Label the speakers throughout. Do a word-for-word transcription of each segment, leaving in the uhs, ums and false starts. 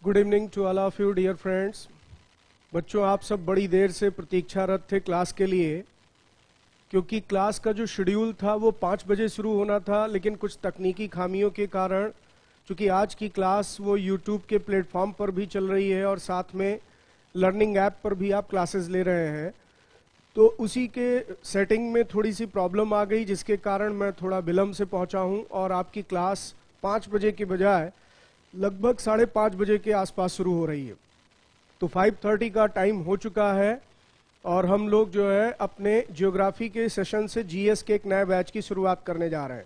Speaker 1: Good evening to all of you dear friends. बच्चों, आप सब बड़ी देर से प्रतीक्षारत थे क्लास के लिए, क्योंकि क्लास का जो शेड्यूल था वो पाँच बजे शुरू होना था, लेकिन कुछ तकनीकी खामियों के कारण चूंकि आज की क्लास वो यूट्यूब के प्लेटफॉर्म पर भी चल रही है और साथ में लर्निंग ऐप पर भी आप क्लासेस ले रहे हैं, तो उसी के सेटिंग में थोड़ी सी प्रॉब्लम आ गई, जिसके कारण मैं थोड़ा विलम्ब से पहुंचा हूं और आपकी क्लास पाँच बजे के बजाय लगभग साढ़े पाँच बजे के आसपास शुरू हो रही है। तो फाइव थर्टी का टाइम हो चुका है और हम लोग जो है अपने ज्योग्राफी के सेशन से जीएस के एक नए बैच की शुरुआत करने जा रहे हैं।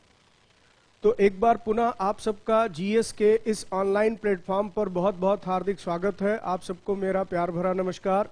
Speaker 1: तो एक बार पुनः आप सबका जीएस के इस ऑनलाइन प्लेटफॉर्म पर बहुत बहुत हार्दिक स्वागत है। आप सबको मेरा प्यार भरा नमस्कार।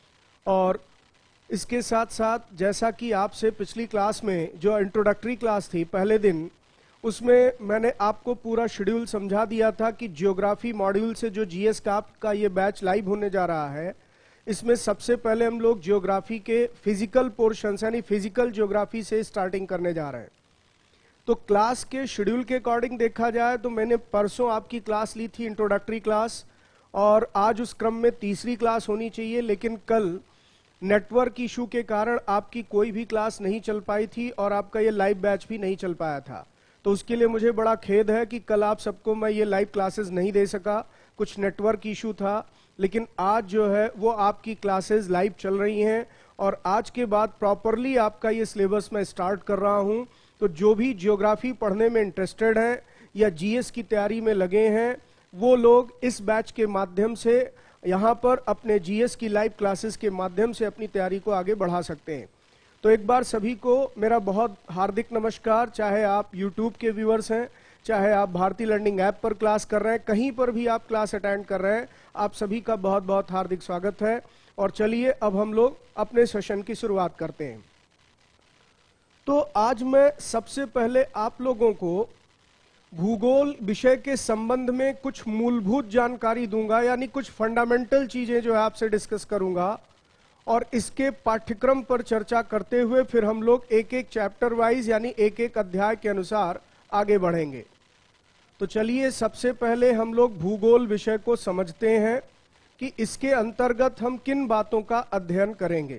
Speaker 1: और इसके साथ साथ जैसा कि आपसे पिछली क्लास में जो इंट्रोडक्टरी क्लास थी पहले दिन, उसमें मैंने आपको पूरा शेड्यूल समझा दिया था कि ज्योग्राफी मॉड्यूल से जो जीएस का आपका ये बैच लाइव होने जा रहा है, इसमें सबसे पहले हम लोग ज्योग्राफी के फिजिकल पोर्शंस यानी फिजिकल ज्योग्राफी से स्टार्टिंग करने जा रहे हैं। तो क्लास के शेड्यूल के अकॉर्डिंग देखा जाए तो मैंने परसों आपकी क्लास ली थी इंट्रोडक्टरी क्लास, और आज उस क्रम में तीसरी क्लास होनी चाहिए, लेकिन कल नेटवर्क इशू के कारण आपकी कोई भी क्लास नहीं चल पाई थी और आपका ये लाइव बैच भी नहीं चल पाया था। तो उसके लिए मुझे बड़ा खेद है कि कल आप सबको मैं ये लाइव क्लासेस नहीं दे सका, कुछ नेटवर्क इशू था। लेकिन आज जो है वो आपकी क्लासेस लाइव चल रही हैं और आज के बाद प्रॉपरली आपका ये सिलेबस मैं स्टार्ट कर रहा हूं। तो जो भी ज्योग्राफी पढ़ने में इंटरेस्टेड हैं या जीएस की तैयारी में लगे हैं, वो लोग इस बैच के माध्यम से यहाँ पर अपने जीएस की लाइव क्लासेस के माध्यम से अपनी तैयारी को आगे बढ़ा सकते हैं। तो एक बार सभी को मेरा बहुत हार्दिक नमस्कार। चाहे आप यूट्यूब के व्यूअर्स हैं, चाहे आप भारतीय लर्निंग ऐप पर क्लास कर रहे हैं, कहीं पर भी आप क्लास अटेंड कर रहे हैं, आप सभी का बहुत बहुत हार्दिक स्वागत है। और चलिए अब हम लोग अपने सेशन की शुरुआत करते हैं। तो आज मैं सबसे पहले आप लोगों को भूगोल विषय के संबंध में कुछ मूलभूत जानकारी दूंगा, यानी कुछ फंडामेंटल चीजें जो है आपसे डिस्कस करूंगा, और इसके पाठ्यक्रम पर चर्चा करते हुए फिर हम लोग एक एक चैप्टर वाइज यानी एक एक अध्याय के अनुसार आगे बढ़ेंगे। तो चलिए सबसे पहले हम लोग भूगोल विषय को समझते हैं कि इसके अंतर्गत हम किन बातों का अध्ययन करेंगे।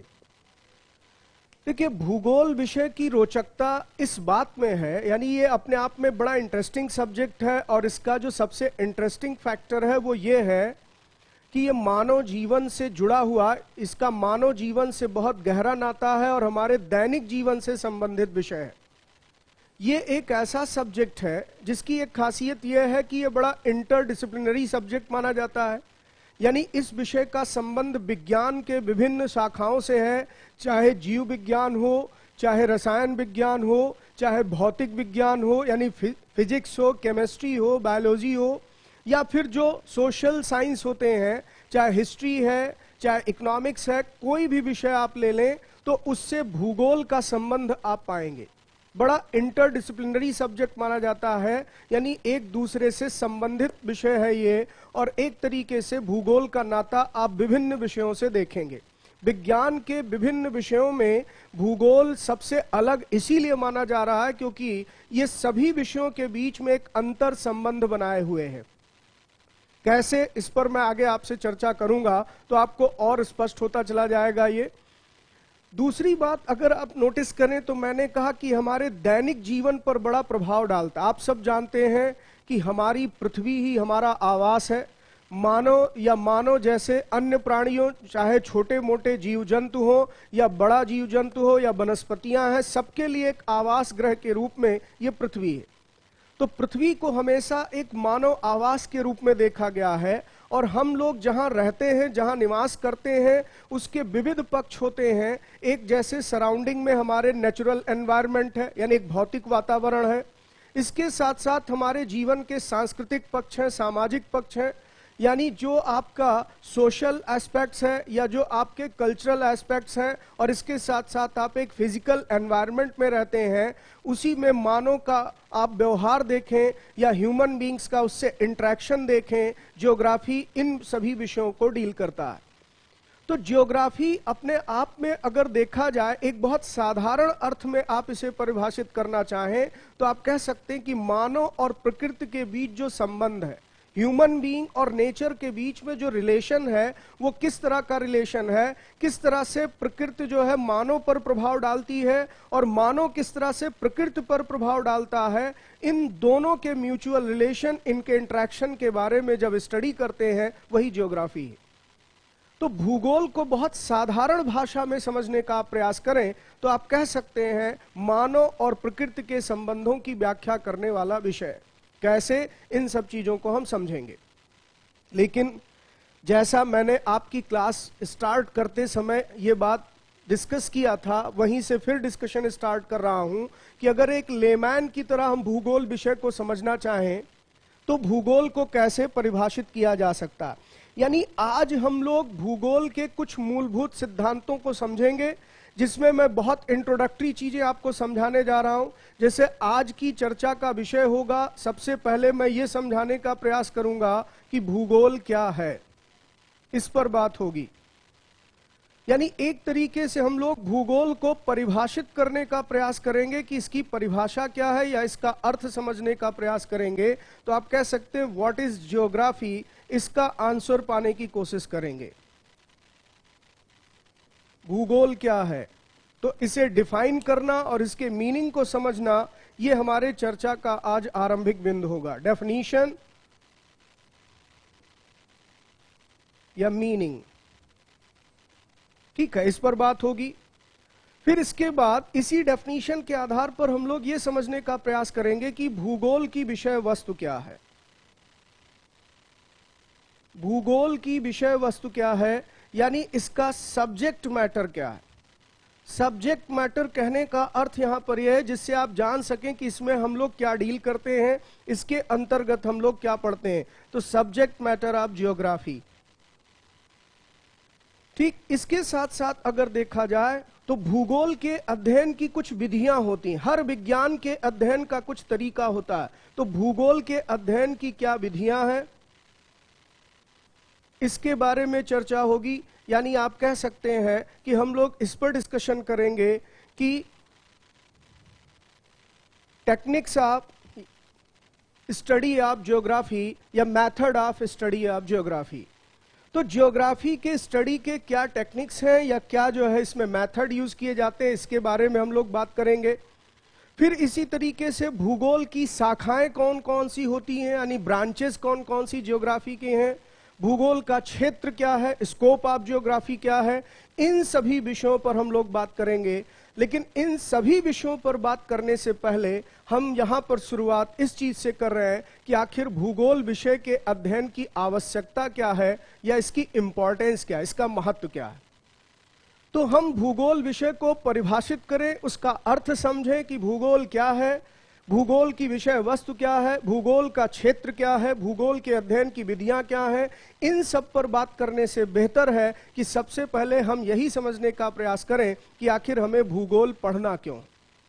Speaker 1: देखिए, भूगोल विषय की रोचकता इस बात में है, यानी ये अपने आप में बड़ा इंटरेस्टिंग सब्जेक्ट है, और इसका जो सबसे इंटरेस्टिंग फैक्टर है वो ये है कि ये मानव जीवन से जुड़ा हुआ, इसका मानव जीवन से बहुत गहरा नाता है और हमारे दैनिक जीवन से संबंधित विषय है। ये एक ऐसा सब्जेक्ट है जिसकी एक खासियत यह है कि ये बड़ा इंटरडिसिप्लिनरी सब्जेक्ट माना जाता है, यानी इस विषय का संबंध विज्ञान के विभिन्न शाखाओं से है, चाहे जीव विज्ञान हो, चाहे रसायन विज्ञान हो, चाहे भौतिक विज्ञान हो यानी फिजिक्स हो, केमिस्ट्री हो, बायोलॉजी हो, या फिर जो सोशल साइंस होते हैं, चाहे हिस्ट्री है, चाहे इकोनॉमिक्स है, कोई भी विषय आप ले लें तो उससे भूगोल का संबंध आप पाएंगे। बड़ा इंटरडिसिप्लिनरी सब्जेक्ट माना जाता है, यानी एक दूसरे से संबंधित विषय है ये, और एक तरीके से भूगोल का नाता आप विभिन्न विषयों से देखेंगे। विज्ञान के विभिन्न विषयों में भूगोल सबसे अलग इसीलिए माना जा रहा है क्योंकि ये सभी विषयों के बीच में एक अंतर संबंध बनाए हुए हैं। कैसे, इस पर मैं आगे आपसे चर्चा करूंगा तो आपको और स्पष्ट होता चला जाएगा ये। दूसरी बात अगर आप नोटिस करें तो मैंने कहा कि हमारे दैनिक जीवन पर बड़ा प्रभाव डालता है। आप सब जानते हैं कि हमारी पृथ्वी ही हमारा आवास है। मानव या मानव जैसे अन्य प्राणियों, चाहे छोटे मोटे जीव जंतु हो या बड़ा जीव जंतु हो या वनस्पतियां हैं, सबके लिए एक आवास ग्रह के रूप में ये पृथ्वी है। तो पृथ्वी को हमेशा एक मानव आवास के रूप में देखा गया है, और हम लोग जहां रहते हैं, जहां निवास करते हैं, उसके विविध पक्ष होते हैं। एक जैसे सराउंडिंग में हमारे नेचुरल एनवायरनमेंट है, यानी एक भौतिक वातावरण है। इसके साथ साथ हमारे जीवन के सांस्कृतिक पक्ष हैं, सामाजिक पक्ष हैं, यानी जो आपका सोशल एस्पेक्ट्स है या जो आपके कल्चरल एस्पेक्ट्स हैं, और इसके साथ साथ आप एक फिजिकल एनवायरनमेंट में रहते हैं, उसी में मानव का आप व्यवहार देखें या ह्यूमन बीइंग्स का उससे इंटरेक्शन देखें, ज्योग्राफी इन सभी विषयों को डील करता है। तो ज्योग्राफी अपने आप में अगर देखा जाए, एक बहुत साधारण अर्थ में आप इसे परिभाषित करना चाहें तो आप कह सकते हैं कि मानव और प्रकृति के बीच जो संबंध है, ह्यूमन बीइंग और नेचर के बीच में जो रिलेशन है वो किस तरह का रिलेशन है, किस तरह से प्रकृति जो है मानव पर प्रभाव डालती है और मानव किस तरह से प्रकृति पर प्रभाव डालता है, इन दोनों के म्यूचुअल रिलेशन, इनके इंटरेक्शन के बारे में जब स्टडी करते हैं वही ज्योग्राफी है। तो भूगोल को बहुत साधारण भाषा में समझने का आप प्रयास करें तो आप कह सकते हैं मानव और प्रकृति के संबंधों की व्याख्या करने वाला विषय। कैसे, इन सब चीजों को हम समझेंगे। लेकिन जैसा मैंने आपकी क्लास स्टार्ट करते समय ये बात डिस्कस किया था, वहीं से फिर डिस्कशन स्टार्ट कर रहा हूं कि अगर एक लेमैन की तरह हम भूगोल विषय को समझना चाहें तो भूगोल को कैसे परिभाषित किया जा सकता है। यानी आज हम लोग भूगोल के कुछ मूलभूत सिद्धांतों को समझेंगे, जिसमें मैं बहुत इंट्रोडक्टरी चीजें आपको समझाने जा रहा हूं। जैसे आज की चर्चा का विषय होगा, सबसे पहले मैं ये समझाने का प्रयास करूंगा कि भूगोल क्या है, इस पर बात होगी। यानी एक तरीके से हम लोग भूगोल को परिभाषित करने का प्रयास करेंगे कि इसकी परिभाषा क्या है या इसका अर्थ समझने का प्रयास करेंगे। तो आप कह सकते हैं व्हाट इज जियोग्राफी, इसका आंसर पाने की कोशिश करेंगे। भूगोल क्या है, तो इसे डिफाइन करना और इसके मीनिंग को समझना, यह हमारे चर्चा का आज आरंभिक बिंदु होगा। डेफिनेशन या मीनिंग, ठीक है, इस पर बात होगी। फिर इसके बाद इसी डेफिनेशन के आधार पर हम लोग ये समझने का प्रयास करेंगे कि भूगोल की विषय वस्तु क्या है। भूगोल की विषय वस्तु क्या है, यानी इसका सब्जेक्ट मैटर क्या है। सब्जेक्ट मैटर कहने का अर्थ यहां पर यह है जिससे आप जान सकें कि इसमें हम लोग क्या डील करते हैं, इसके अंतर्गत हम लोग क्या पढ़ते हैं। तो सब्जेक्ट मैटर ऑफ जियोग्राफी। ठीक, इसके साथ साथ अगर देखा जाए तो भूगोल के अध्ययन की कुछ विधियां होती हैं। हर विज्ञान के अध्ययन का कुछ तरीका होता है, तो भूगोल के अध्ययन की क्या विधियां हैं, इसके बारे में चर्चा होगी। यानी आप कह सकते हैं कि हम लोग इस पर डिस्कशन करेंगे कि techniques of study of geography या method of study of geography. तो ज्योग्राफी के स्टडी के क्या टेक्निक्स हैं या क्या जो है इसमें मेथड यूज किए जाते हैं, इसके बारे में हम लोग बात करेंगे। फिर इसी तरीके से भूगोल की शाखाएं कौन कौन सी होती हैं, यानी ब्रांचेस कौन कौन सी ज्योग्राफी के हैं, भूगोल का क्षेत्र क्या है, स्कोप ऑफ ज्योग्राफी क्या है, इन सभी विषयों पर हम लोग बात करेंगे। लेकिन इन सभी विषयों पर बात करने से पहले हम यहां पर शुरुआत इस चीज से कर रहे हैं कि आखिर भूगोल विषय के अध्ययन की आवश्यकता क्या है या इसकी इंपॉर्टेंस क्या है, इसका महत्व क्या है। तो हम भूगोल विषय को परिभाषित करें, उसका अर्थ समझें कि भूगोल क्या है, भूगोल की विषय वस्तु क्या है, भूगोल का क्षेत्र क्या है, भूगोल के अध्ययन की विधियां क्या हैं। इन सब पर बात करने से बेहतर है कि सबसे पहले हम यही समझने का प्रयास करें कि आखिर हमें भूगोल पढ़ना क्यों।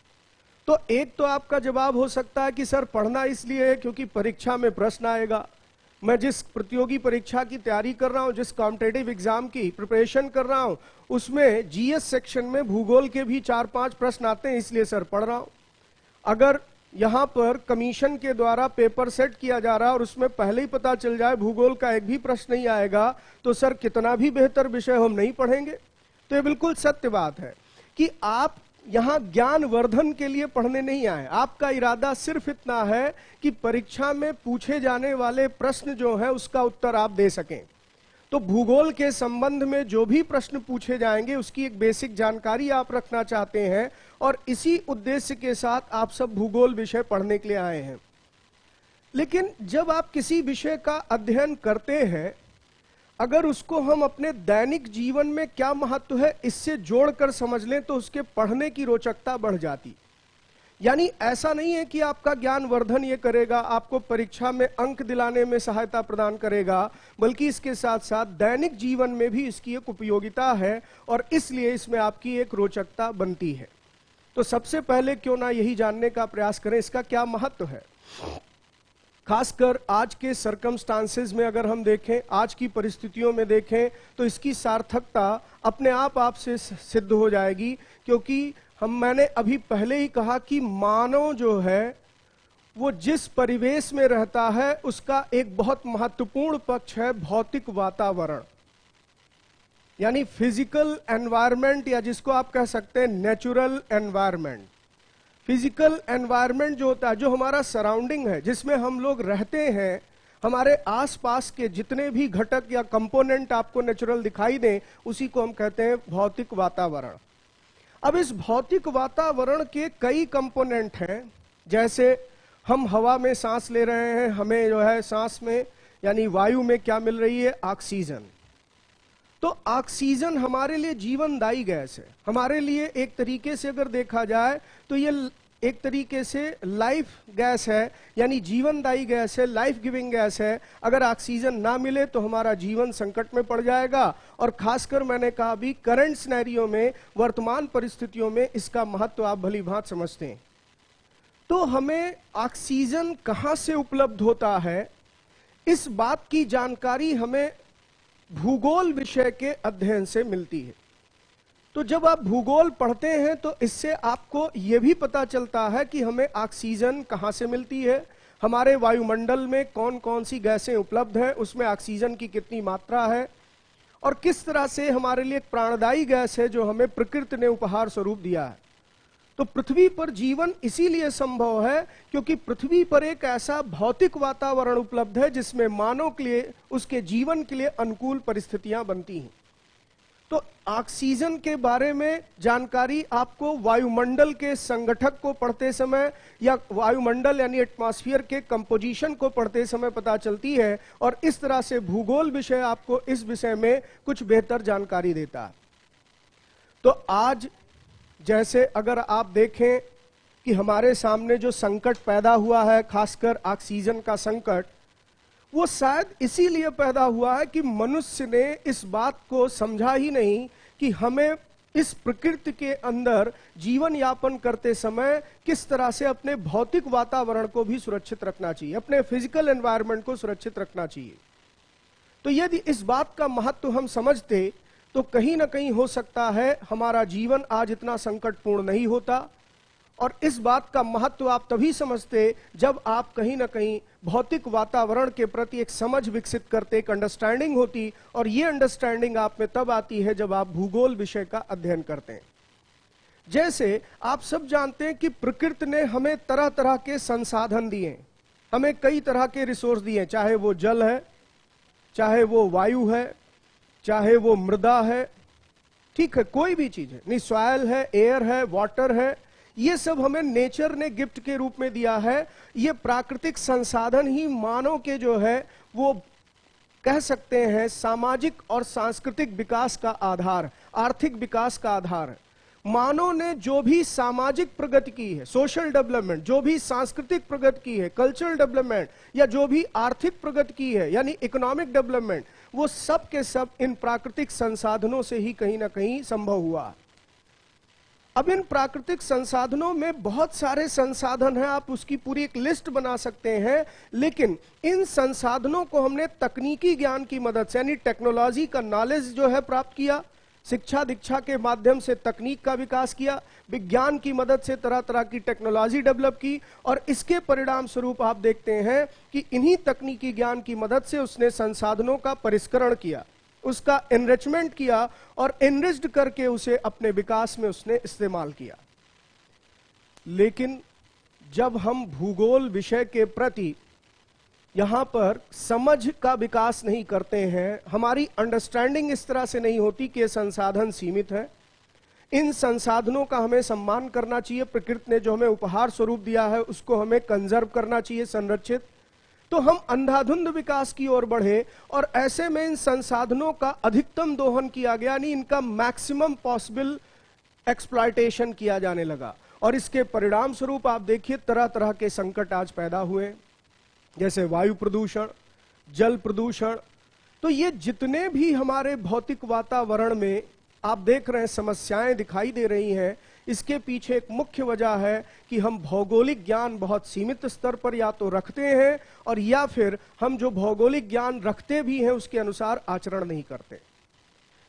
Speaker 1: तो एक तो आपका जवाब हो सकता है कि सर पढ़ना इसलिए है क्योंकि परीक्षा में प्रश्न आएगा। मैं जिस प्रतियोगी परीक्षा की तैयारी कर रहा हूं, जिस कॉम्पिटिटिव एग्जाम की प्रिपरेशन कर रहा हूं, उसमें जीएस सेक्शन में भूगोल के भी चार पांच प्रश्न आते हैं, इसलिए सर पढ़ रहा हूं। अगर यहां पर कमीशन के द्वारा पेपर सेट किया जा रहा है और उसमें पहले ही पता चल जाए भूगोल का एक भी प्रश्न नहीं आएगा, तो सर कितना भी बेहतर विषय हम नहीं पढ़ेंगे। तो ये बिल्कुल सत्य बात है कि आप यहां ज्ञान वर्धन के लिए पढ़ने नहीं आए। आपका इरादा सिर्फ इतना है कि परीक्षा में पूछे जाने वाले प्रश्न जो है उसका उत्तर आप दे सकें। तो भूगोल के संबंध में जो भी प्रश्न पूछे जाएंगे उसकी एक बेसिक जानकारी आप रखना चाहते हैं और इसी उद्देश्य के साथ आप सब भूगोल विषय पढ़ने के लिए आए हैं। लेकिन जब आप किसी विषय का अध्ययन करते हैं, अगर उसको हम अपने दैनिक जीवन में क्या महत्व है इससे जोड़कर समझ लें तो उसके पढ़ने की रोचकता बढ़ जाती। यानी ऐसा नहीं है कि आपका ज्ञान वर्धन ये करेगा, आपको परीक्षा में अंक दिलाने में सहायता प्रदान करेगा, बल्कि इसके साथ साथ दैनिक जीवन में भी इसकी एक उपयोगिता है और इसलिए इसमें आपकी एक रोचकता बनती है। तो सबसे पहले क्यों ना यही जानने का प्रयास करें इसका क्या महत्व है। खासकर आज के सर्कमस्टांसेस में अगर हम देखें, आज की परिस्थितियों में देखें, तो इसकी सार्थकता अपने आप आपसे सिद्ध हो जाएगी। क्योंकि हम मैंने अभी पहले ही कहा कि मानव जो है वो जिस परिवेश में रहता है उसका एक बहुत महत्वपूर्ण पक्ष है भौतिक वातावरण, यानी फिजिकल एनवायरनमेंट, या जिसको आप कह सकते हैं नेचुरल एनवायरनमेंट। फिजिकल एनवायरनमेंट जो होता है, जो हमारा सराउंडिंग है, जिसमें हम लोग रहते हैं, हमारे आसपास के जितने भी घटक या कंपोनेंट आपको नेचुरल दिखाई दें, उसी को हम कहते हैं भौतिक वातावरण। अब इस भौतिक वातावरण के कई कंपोनेंट हैं। जैसे हम हवा में सांस ले रहे हैं, हमें जो है सांस में यानी वायु में क्या मिल रही है? ऑक्सीजन। तो ऑक्सीजन हमारे लिए जीवनदायी गैस है। हमारे लिए एक तरीके से अगर देखा जाए तो ये एक तरीके से लाइफ गैस है, यानी जीवनदायी गैस है, लाइफ गिविंग गैस है। अगर ऑक्सीजन ना मिले तो हमारा जीवन संकट में पड़ जाएगा। और खासकर मैंने कहा भी करंट सिनेरियो में, वर्तमान परिस्थितियों में इसका महत्व आप भली भांति समझते हैं। तो हमें ऑक्सीजन कहां से उपलब्ध होता है, इस बात की जानकारी हमें भूगोल विषय के अध्ययन से मिलती है। तो जब आप भूगोल पढ़ते हैं तो इससे आपको यह भी पता चलता है कि हमें ऑक्सीजन कहां से मिलती है, हमारे वायुमंडल में कौन कौन सी गैसें उपलब्ध हैं, उसमें ऑक्सीजन की कितनी मात्रा है, और किस तरह से हमारे लिए एक प्राणदायी गैस है जो हमें प्रकृति ने उपहार स्वरूप दिया है। तो पृथ्वी पर जीवन इसीलिए संभव है क्योंकि पृथ्वी पर एक ऐसा भौतिक वातावरण उपलब्ध है जिसमें मानव के लिए, उसके जीवन के लिए अनुकूल परिस्थितियां बनती हैं। तो ऑक्सीजन के बारे में जानकारी आपको वायुमंडल के संगठक को पढ़ते समय या वायुमंडल यानी एटमॉस्फेयर के कंपोजिशन को पढ़ते समय पता चलती है, और इस तरह से भूगोल विषय आपको इस विषय में कुछ बेहतर जानकारी देता है। तो आज जैसे अगर आप देखें कि हमारे सामने जो संकट पैदा हुआ है, खासकर ऑक्सीजन का संकट, वो शायद इसीलिए पैदा हुआ है कि मनुष्य ने इस बात को समझा ही नहीं कि हमें इस प्रकृति के अंदर जीवन यापन करते समय किस तरह से अपने भौतिक वातावरण को भी सुरक्षित रखना चाहिए, अपने फिजिकल एनवायरनमेंट को सुरक्षित रखना चाहिए। तो यदि इस बात का महत्व हम समझते तो कहीं ना कहीं हो सकता है हमारा जीवन आज इतना संकटपूर्ण नहीं होता। और इस बात का महत्व आप तभी समझते जब आप कहीं ना कहीं भौतिक वातावरण के प्रति एक समझ विकसित करते, एक अंडरस्टैंडिंग होती, और ये अंडरस्टैंडिंग आप में तब आती है जब आप भूगोल विषय का अध्ययन करते हैं। जैसे आप सब जानते हैं कि प्रकृति ने हमें तरह तरह के संसाधन दिए, हमें कई तरह के रिसोर्स दिए, चाहे वो जल है, चाहे वो वायु है, चाहे वो मृदा है, ठीक है, कोई भी चीज है, नहीं सॉइल है, एयर है, वाटर है, ये सब हमें नेचर ने गिफ्ट के रूप में दिया है। ये प्राकृतिक संसाधन ही मानव के जो है वो कह सकते हैं सामाजिक और सांस्कृतिक विकास का आधार, आर्थिक विकास का आधार है। मानव ने जो भी सामाजिक प्रगति की है, सोशल डेवलपमेंट, जो भी सांस्कृतिक प्रगति की है, कल्चरल डेवलपमेंट, या जो भी आर्थिक प्रगति की है यानी इकोनॉमिक डेवलपमेंट, वो सब के सब इन प्राकृतिक संसाधनों से ही कहीं ना कहीं संभव हुआ। अब इन प्राकृतिक संसाधनों में बहुत सारे संसाधन हैं, आप उसकी पूरी एक लिस्ट बना सकते हैं, लेकिन इन संसाधनों को हमने तकनीकी ज्ञान की मदद से यानी टेक्नोलॉजी का नॉलेज जो है प्राप्त किया, शिक्षा दीक्षा के माध्यम से तकनीक का विकास किया, विज्ञान की मदद से तरह तरह की टेक्नोलॉजी डेवलप की, और इसके परिणाम स्वरूप आप देखते हैं कि इन्हीं तकनीकी ज्ञान की मदद से उसने संसाधनों का परिष्करण किया, उसका एनरिचमेंट किया, और एनरिच्ड करके उसे अपने विकास में उसने इस्तेमाल किया। लेकिन जब हम भूगोल विषय के प्रति यहां पर समझ का विकास नहीं करते हैं, हमारी अंडरस्टैंडिंग इस तरह से नहीं होती कि ये संसाधन सीमित है, इन संसाधनों का हमें सम्मान करना चाहिए, प्रकृति ने जो हमें उपहार स्वरूप दिया है उसको हमें कंजर्व करना चाहिए, संरक्षित, तो हम अंधाधुंध विकास की ओर बढ़े, और ऐसे में इन संसाधनों का अधिकतम दोहन किया गया, यानी इनका मैक्सिमम पॉसिबल एक्सप्लॉयटेशन किया जाने लगा। और इसके परिणाम स्वरूप आप देखिए तरह तरह के संकट आज पैदा हुए, जैसे वायु प्रदूषण, जल प्रदूषण। तो ये जितने भी हमारे भौतिक वातावरण में आप देख रहे हैं समस्याएं दिखाई दे रही हैं, इसके पीछे एक मुख्य वजह है कि हम भौगोलिक ज्ञान बहुत सीमित स्तर पर या तो रखते हैं, और या फिर हम जो भौगोलिक ज्ञान रखते भी हैं उसके अनुसार आचरण नहीं करते।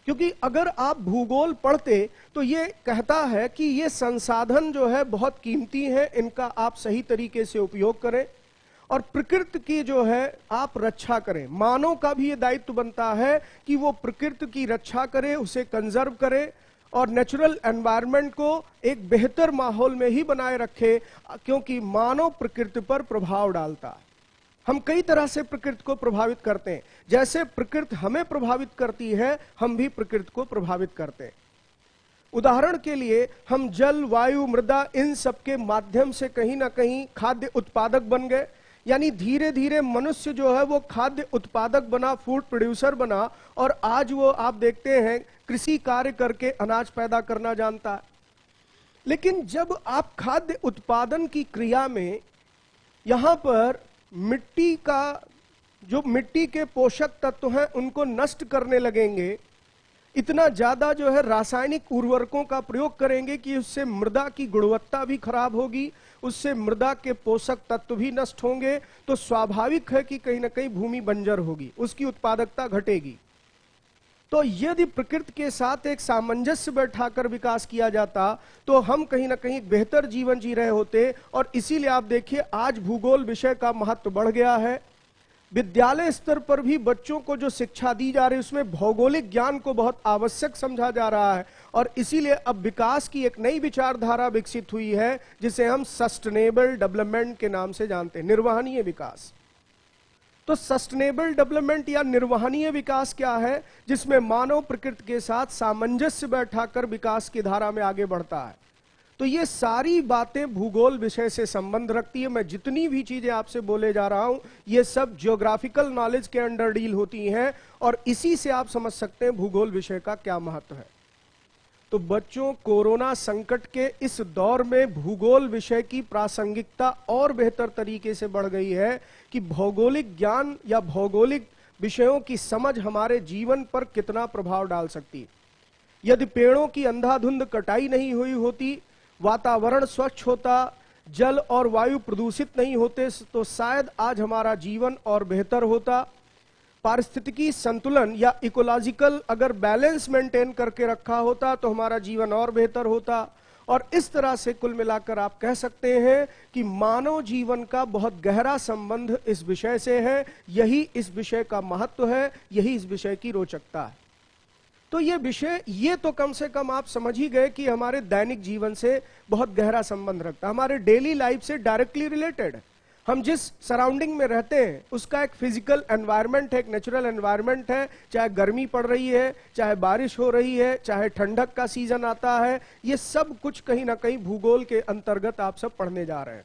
Speaker 1: क्योंकि अगर आप भूगोल पढ़ते तो ये कहता है कि ये संसाधन जो है बहुत कीमती है, इनका आप सही तरीके से उपयोग करें और प्रकृति की जो है आप रक्षा करें। मानव का भी ये दायित्व बनता है कि वो प्रकृति की रक्षा करे, उसे कंजर्व करे और नेचुरल एनवायरनमेंट को एक बेहतर माहौल में ही बनाए रखे, क्योंकि मानव प्रकृति पर प्रभाव डालता है। हम कई तरह से प्रकृति को प्रभावित करते हैं, जैसे प्रकृति हमें प्रभावित करती है, हम भी प्रकृति को प्रभावित करते हैं। उदाहरण के लिए हम जल, वायु, मृदा, इन सब के माध्यम से कहीं ना कहीं खाद्य उत्पादक बन गए, यानी धीरे धीरे मनुष्य जो है वो खाद्य उत्पादक बना, फूड प्रोड्यूसर बना, और आज वो आप देखते हैं कृषि कार्य करके अनाज पैदा करना जानता है। लेकिन जब आप खाद्य उत्पादन की क्रिया में यहां पर मिट्टी का जो मिट्टी के पोषक तत्व हैं उनको नष्ट करने लगेंगे, इतना ज्यादा जो है रासायनिक उर्वरकों का प्रयोग करेंगे कि उससे मृदा की गुणवत्ता भी खराब होगी, उससे मृदा के पोषक तत्व भी नष्ट होंगे, तो स्वाभाविक है कि कहीं ना कहीं भूमि बंजर होगी, उसकी उत्पादकता घटेगी। तो यदि प्रकृति के साथ एक सामंजस्य बैठाकर विकास किया जाता तो हम कहीं ना कहीं बेहतर जीवन जी रहे होते। और इसीलिए आप देखिए आज भूगोल विषय का महत्व बढ़ गया है। विद्यालय स्तर पर भी बच्चों को जो शिक्षा दी जा रही है उसमें भौगोलिक ज्ञान को बहुत आवश्यक समझा जा रहा है, और इसीलिए अब विकास की एक नई विचारधारा विकसित हुई है जिसे हम सस्टेनेबल डेवलपमेंट के नाम से जानते हैं, निर्वहनीय विकास। तो सस्टेनेबल डेवलपमेंट या निर्वहनीय विकास क्या है? जिसमें मानव प्रकृति के साथ सामंजस्य बैठाकर विकास की धारा में आगे बढ़ता है। तो ये सारी बातें भूगोल विषय से संबंध रखती है। मैं जितनी भी चीजें आपसे बोले जा रहा हूं ये सब ज्योग्राफिकल नॉलेज के अंडर डील होती हैं, और इसी से आप समझ सकते हैं भूगोल विषय का क्या महत्व है। तो बच्चों, कोरोना संकट के इस दौर में भूगोल विषय की प्रासंगिकता और बेहतर तरीके से बढ़ गई है कि भौगोलिक ज्ञान या भौगोलिक विषयों की समझ हमारे जीवन पर कितना प्रभाव डाल सकती है। यदि पेड़ों की अंधाधुंध कटाई नहीं हुई होती, वातावरण स्वच्छ होता, जल और वायु प्रदूषित नहीं होते, तो शायद आज हमारा जीवन और बेहतर होता। पारिस्थितिकी संतुलन या इकोलॉजिकल अगर बैलेंस मेंटेन करके रखा होता तो हमारा जीवन और बेहतर होता। और इस तरह से कुल मिलाकर आप कह सकते हैं कि मानव जीवन का बहुत गहरा संबंध इस विषय से है। यही इस विषय का महत्व है, यही इस विषय की रोचकता है। तो ये विषय ये तो कम से कम आप समझ ही गए कि हमारे दैनिक जीवन से बहुत गहरा संबंध रखता है, हमारे डेली लाइफ से डायरेक्टली रिलेटेड है। हम जिस सराउंडिंग में रहते हैं उसका एक फिजिकल एनवायरनमेंट है, एक नेचुरल एनवायरनमेंट है। चाहे गर्मी पड़ रही है, चाहे बारिश हो रही है, चाहे ठंडक का सीजन आता है, ये सब कुछ कहीं ना कहीं भूगोल के अंतर्गत आप सब पढ़ने जा रहे हैं।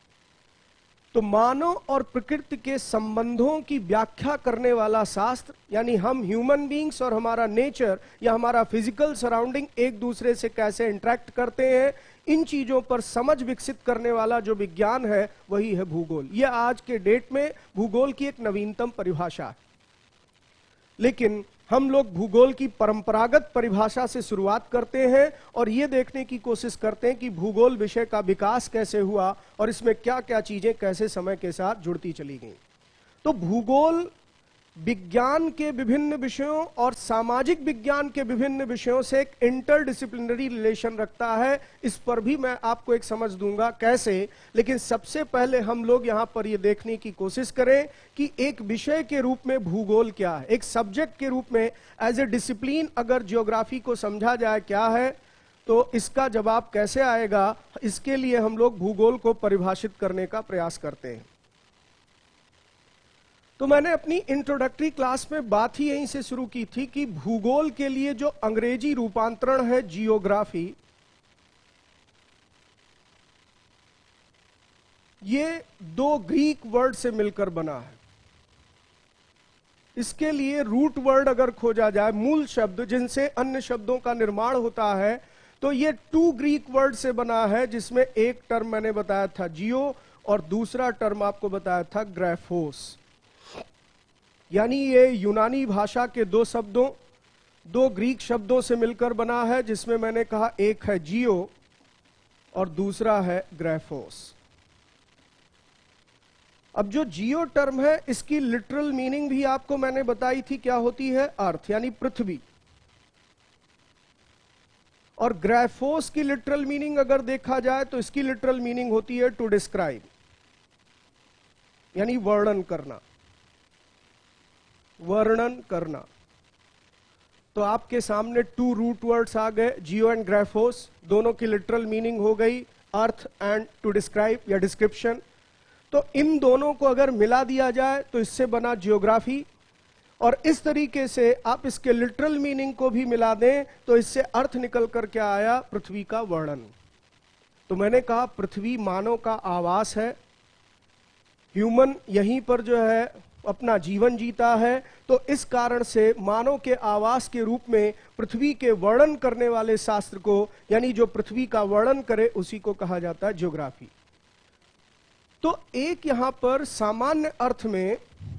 Speaker 1: तो मानव और प्रकृति के संबंधों की व्याख्या करने वाला शास्त्र, यानी हम ह्यूमन बीइंग्स और हमारा नेचर या हमारा फिजिकल सराउंडिंग एक दूसरे से कैसे इंटरेक्ट करते हैं, इन चीजों पर समझ विकसित करने वाला जो विज्ञान है वही है भूगोल। यह आज के डेट में भूगोल की एक नवीनतम परिभाषा है। लेकिन हम लोग भूगोल की परंपरागत परिभाषा से शुरुआत करते हैं और यह देखने की कोशिश करते हैं कि भूगोल विषय का विकास कैसे हुआ और इसमें क्या क्या चीजें कैसे समय के साथ जुड़ती चली गई। तो भूगोल विज्ञान के विभिन्न विषयों और सामाजिक विज्ञान के विभिन्न विषयों से एक इंटरडिसिप्लिनरी रिलेशन रखता है। इस पर भी मैं आपको एक समझ दूंगा कैसे, लेकिन सबसे पहले हम लोग यहां पर यह देखने की कोशिश करें कि एक विषय के रूप में भूगोल क्या है, एक सब्जेक्ट के रूप में एज ए डिसिप्लिन अगर ज्योग्राफी को समझा जाए क्या है, तो इसका जवाब कैसे आएगा। इसके लिए हम लोग भूगोल को परिभाषित करने का प्रयास करते हैं। तो मैंने अपनी इंट्रोडक्टरी क्लास में बात ही यहीं से शुरू की थी कि भूगोल के लिए जो अंग्रेजी रूपांतरण है जियोग्राफी, ये दो ग्रीक वर्ड से मिलकर बना है। इसके लिए रूट वर्ड अगर खोजा जाए, मूल शब्द जिनसे अन्य शब्दों का निर्माण होता है, तो ये टू ग्रीक वर्ड से बना है, जिसमें एक टर्म मैंने बताया था जियो और दूसरा टर्म आपको बताया था ग्राफोस। यानी ये यूनानी भाषा के दो शब्दों, दो ग्रीक शब्दों से मिलकर बना है, जिसमें मैंने कहा एक है जियो और दूसरा है ग्राफोस। अब जो जियो टर्म है इसकी लिटरल मीनिंग भी आपको मैंने बताई थी क्या होती है, अर्थ यानी पृथ्वी। और ग्राफोस की लिटरल मीनिंग अगर देखा जाए तो इसकी लिटरल मीनिंग होती है टू डिस्क्राइब, यानी वर्णन करना, वर्णन करना। तो आपके सामने टू रूट वर्ड्स आ गए, जियो एंड ग्राफोस, दोनों की लिटरल मीनिंग हो गई अर्थ एंड टू डिस्क्राइब या डिस्क्रिप्शन। तो इन दोनों को अगर मिला दिया जाए तो इससे बना जियोग्राफी, और इस तरीके से आप इसके लिटरल मीनिंग को भी मिला दें तो इससे अर्थ निकल कर क्या आया, पृथ्वी का वर्णन। तो मैंने कहा पृथ्वी मानव का आवास है, ह्यूमन यहीं पर जो है अपना जीवन जीता है, तो इस कारण से मानव के आवास के रूप में पृथ्वी के वर्णन करने वाले शास्त्र को, यानी जो पृथ्वी का वर्णन करे, उसी को कहा जाता है ज्योग्राफी। तो एक यहां पर सामान्य अर्थ में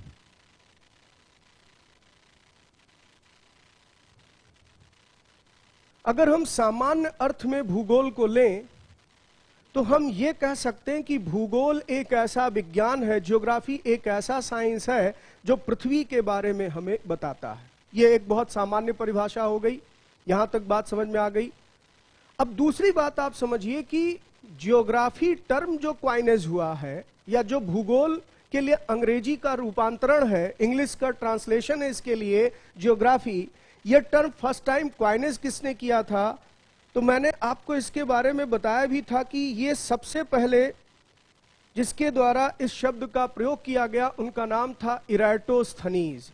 Speaker 1: अगर हम सामान्य अर्थ में भूगोल को लें तो हम ये कह सकते हैं कि भूगोल एक ऐसा विज्ञान है, ज्योग्राफी एक ऐसा साइंस है जो पृथ्वी के बारे में हमें बताता है। ये एक बहुत सामान्य परिभाषा हो गई, यहां तक बात समझ में आ गई। अब दूसरी बात आप समझिए कि ज्योग्राफी टर्म जो क्वाइनेज हुआ है, या जो भूगोल के लिए अंग्रेजी का रूपांतरण है, इंग्लिश का ट्रांसलेशन है इसके लिए ज्योग्राफी, यह टर्म फर्स्ट टाइम क्वाइनेज किसने किया था? तो मैंने आपको इसके बारे में बताया भी था कि ये सबसे पहले जिसके द्वारा इस शब्द का प्रयोग किया गया उनका नाम था Eratosthenes.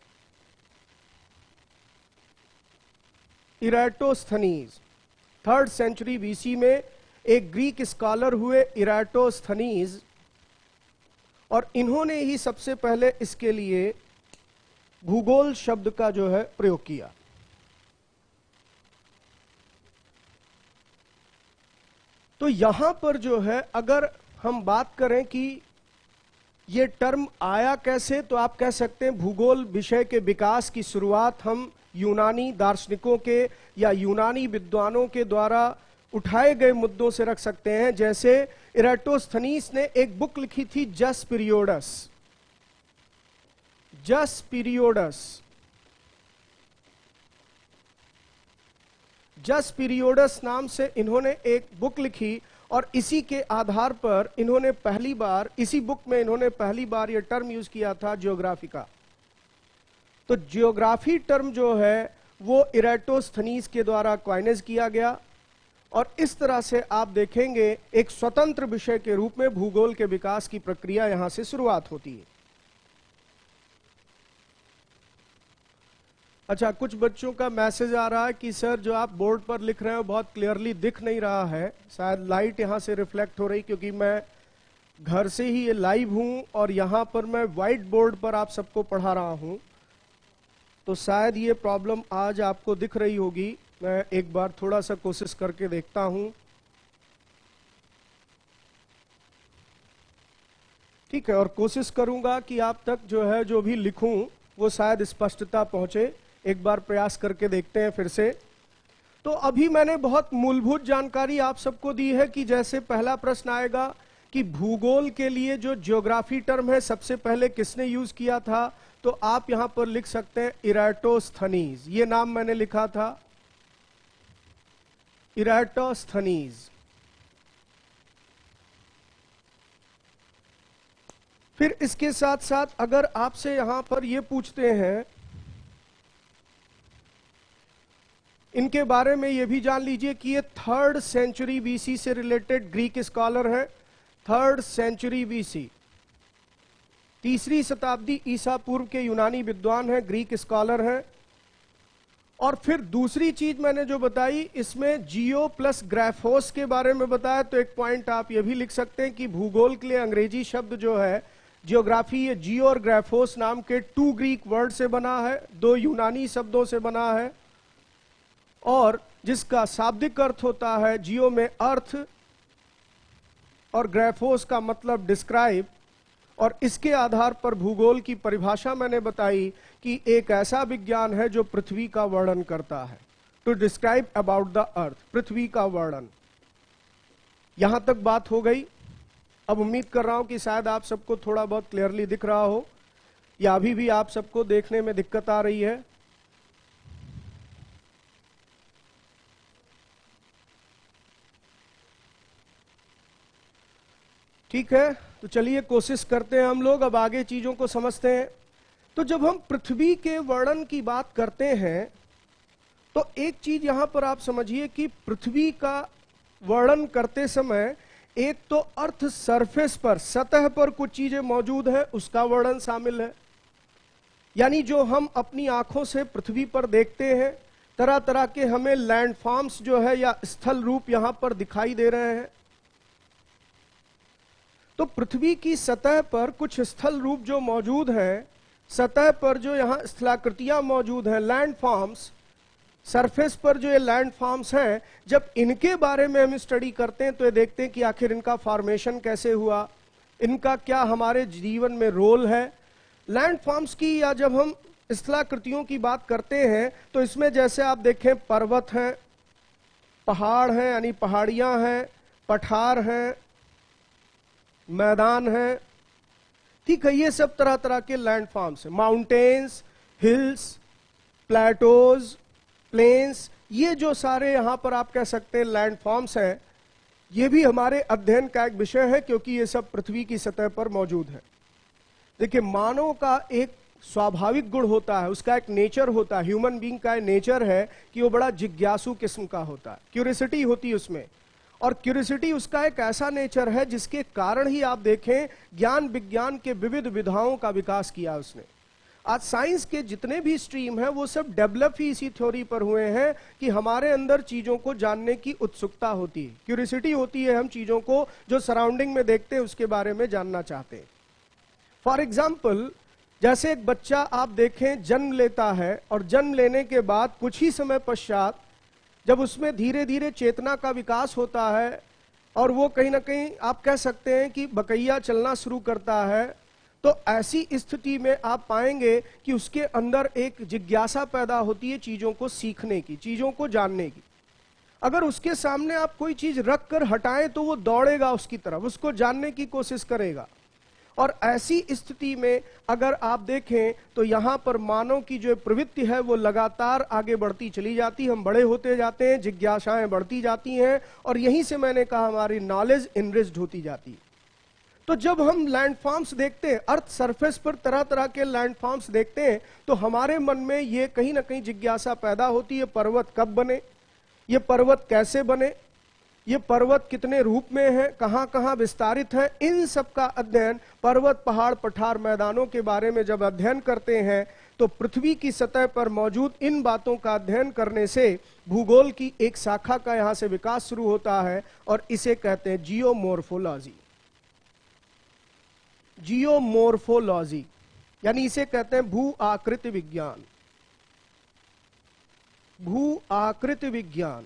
Speaker 1: Eratosthenes third century BC में एक ग्रीक स्कॉलर हुए इराटोस्थनीज, और इन्होंने ही सबसे पहले इसके लिए भूगोल शब्द का जो है प्रयोग किया। तो यहां पर जो है अगर हम बात करें कि ये टर्म आया कैसे, तो आप कह सकते हैं भूगोल विषय के विकास की शुरुआत हम यूनानी दार्शनिकों के या यूनानी विद्वानों के द्वारा उठाए गए मुद्दों से रख सकते हैं। जैसे इराटोस्थनीस ने एक बुक लिखी थी जस पीरियोडस, जस पीरियोडस जस पीरियोडस नाम से इन्होंने एक बुक लिखी, और इसी के आधार पर इन्होंने पहली बार, इसी बुक में इन्होंने पहली बार यह टर्म यूज किया था ज्योग्राफी का। तो ज्योग्राफी टर्म जो है वो इराटोस्थनीस के द्वारा क्वाइनेज किया गया, और इस तरह से आप देखेंगे एक स्वतंत्र विषय के रूप में भूगोल के विकास की प्रक्रिया यहां से शुरुआत होती है। अच्छा, कुछ बच्चों का मैसेज आ रहा है कि सर जो आप बोर्ड पर लिख रहे हो बहुत क्लियरली दिख नहीं रहा है, शायद लाइट यहां से रिफ्लेक्ट हो रही, क्योंकि मैं घर से ही ये लाइव हूं और यहां पर मैं व्हाइट बोर्ड पर आप सबको पढ़ा रहा हूं, तो शायद ये प्रॉब्लम आज आपको दिख रही होगी। मैं एक बार थोड़ा सा कोशिश करके देखता हूं। ठीक है, और कोशिश करूंगा कि आप तक जो है जो भी लिखूं वो शायद स्पष्टता पहुंचे। एक बार प्रयास करके देखते हैं फिर से। तो अभी मैंने बहुत मूलभूत जानकारी आप सबको दी है कि जैसे पहला प्रश्न आएगा कि भूगोल के लिए जो ज्योग्राफी टर्म है सबसे पहले किसने यूज किया था, तो आप यहां पर लिख सकते हैं इराटोस्थनीज। ये नाम मैंने लिखा था, इराटोस्थनीज। फिर इसके साथ साथ अगर आपसे यहां पर यह पूछते हैं, इनके बारे में यह भी जान लीजिए कि ये थर्ड सेंचुरी बीसी से रिलेटेड ग्रीक स्कॉलर है। थर्ड सेंचुरी बीसी, तीसरी शताब्दी ईसा पूर्व के यूनानी विद्वान हैं, ग्रीक स्कॉलर हैं। और फिर दूसरी चीज मैंने जो बताई, इसमें जियो प्लस ग्राफोस के बारे में बताया, तो एक पॉइंट आप ये भी लिख सकते हैं कि भूगोल के लिए अंग्रेजी शब्द जो है जियोग्राफी, ये जियो और ग्राफोस नाम के टू ग्रीक वर्ड से बना है, दो यूनानी शब्दों से बना है, और जिसका शाब्दिक अर्थ होता है जियो में अर्थ और ग्राफोस का मतलब डिस्क्राइब। और इसके आधार पर भूगोल की परिभाषा मैंने बताई कि एक ऐसा विज्ञान है जो पृथ्वी का वर्णन करता है, to describe about the earth, पृथ्वी का वर्णन। यहां तक बात हो गई। अब उम्मीद कर रहा हूं कि शायद आप सबको थोड़ा बहुत क्लियरली दिख रहा हो, या अभी भी आप सबको देखने में दिक्कत आ रही है। ठीक है, तो चलिए कोशिश करते हैं हम लोग अब आगे चीजों को समझते हैं। तो जब हम पृथ्वी के वर्णन की बात करते हैं तो एक चीज यहां पर आप समझिए कि पृथ्वी का वर्णन करते समय एक तो अर्थ सरफेस पर, सतह पर कुछ चीजें मौजूद है, उसका वर्णन शामिल है। यानी जो हम अपनी आंखों से पृथ्वी पर देखते हैं, तरह तरह के हमें लैंडफॉर्म्स जो है या स्थल रूप यहां पर दिखाई दे रहे हैं। तो पृथ्वी की सतह पर कुछ स्थल रूप जो मौजूद हैं, सतह पर जो यहां स्थलाकृतियां मौजूद हैं, लैंडफॉर्म्स, सरफेस पर जो ये लैंडफॉर्म्स हैं, जब इनके बारे में हम स्टडी करते हैं तो ये देखते हैं कि आखिर इनका फॉर्मेशन कैसे हुआ, इनका क्या हमारे जीवन में रोल है। लैंडफॉर्म्स की या जब हम स्थलाकृतियों की बात करते हैं तो इसमें जैसे आप देखें पर्वत हैं, पहाड़ हैं यानी पहाड़ियां हैं, पठार हैं, मैदान हैं, ठीक है, ये सब तरह तरह के लैंडफॉर्म्स हैं। माउंटेन्स, हिल्स, प्लेटोज, प्लेन्स, ये जो सारे यहां पर आप कह सकते हैं लैंडफॉर्म्स हैं, ये भी हमारे अध्ययन का एक विषय है क्योंकि ये सब पृथ्वी की सतह पर मौजूद है। देखिए, मानव का एक स्वाभाविक गुण होता है, उसका एक नेचर होता है, ह्यूमन बीइंग का नेचर है कि वो बड़ा जिज्ञासु किस्म का होता है, क्यूरियोसिटी होती है उसमें। और क्यूरियोसिटी उसका एक ऐसा नेचर है जिसके कारण ही आप देखें ज्ञान विज्ञान के विविध विधाओं का विकास किया उसने। आज साइंस के जितने भी स्ट्रीम हैं वो सब डेवलप ही इसी थ्योरी पर हुए हैं कि हमारे अंदर चीजों को जानने की उत्सुकता होती है, क्यूरियोसिटी होती है, हम चीजों को जो सराउंडिंग में देखते हैं उसके बारे में जानना चाहते हैं। फॉर एग्जाम्पल, जैसे एक बच्चा आप देखें जन्म लेता है और जन्म लेने के बाद कुछ ही समय पश्चात जब उसमें धीरे धीरे चेतना का विकास होता है और वो कहीं ना कहीं आप कह सकते हैं कि बकैया चलना शुरू करता है, तो ऐसी स्थिति में आप पाएंगे कि उसके अंदर एक जिज्ञासा पैदा होती है चीजों को सीखने की, चीजों को जानने की। अगर उसके सामने आप कोई चीज रख कर हटाएं तो वो दौड़ेगा उसकी तरफ, उसको जानने की कोशिश करेगा। और ऐसी स्थिति में अगर आप देखें तो यहां पर मानव की जो प्रवृत्ति है वो लगातार आगे बढ़ती चली जाती है, हम बड़े होते जाते हैं, जिज्ञासाएं बढ़ती जाती हैं और यहीं से मैंने कहा हमारी नॉलेज इनरिच्ड होती जाती है। तो जब हम लैंडफॉर्म्स देखते हैं, अर्थ सरफेस पर तरह तरह के लैंडफॉर्म्स देखते हैं, तो हमारे मन में ये कहीं ना कहीं जिज्ञासा पैदा होती है, पर्वत कब बने, ये पर्वत कैसे बने, ये पर्वत कितने रूप में है, कहां कहां विस्तारित है। इन सब का अध्ययन, पर्वत, पहाड़, पठार, मैदानों के बारे में जब अध्ययन करते हैं तो पृथ्वी की सतह पर मौजूद इन बातों का अध्ययन करने से भूगोल की एक शाखा का यहां से विकास शुरू होता है और इसे कहते हैं जियोमॉर्फोलॉजी। जियोमॉर्फोलॉजी यानी इसे कहते हैं भू आकृति विज्ञान। भू आकृति विज्ञान।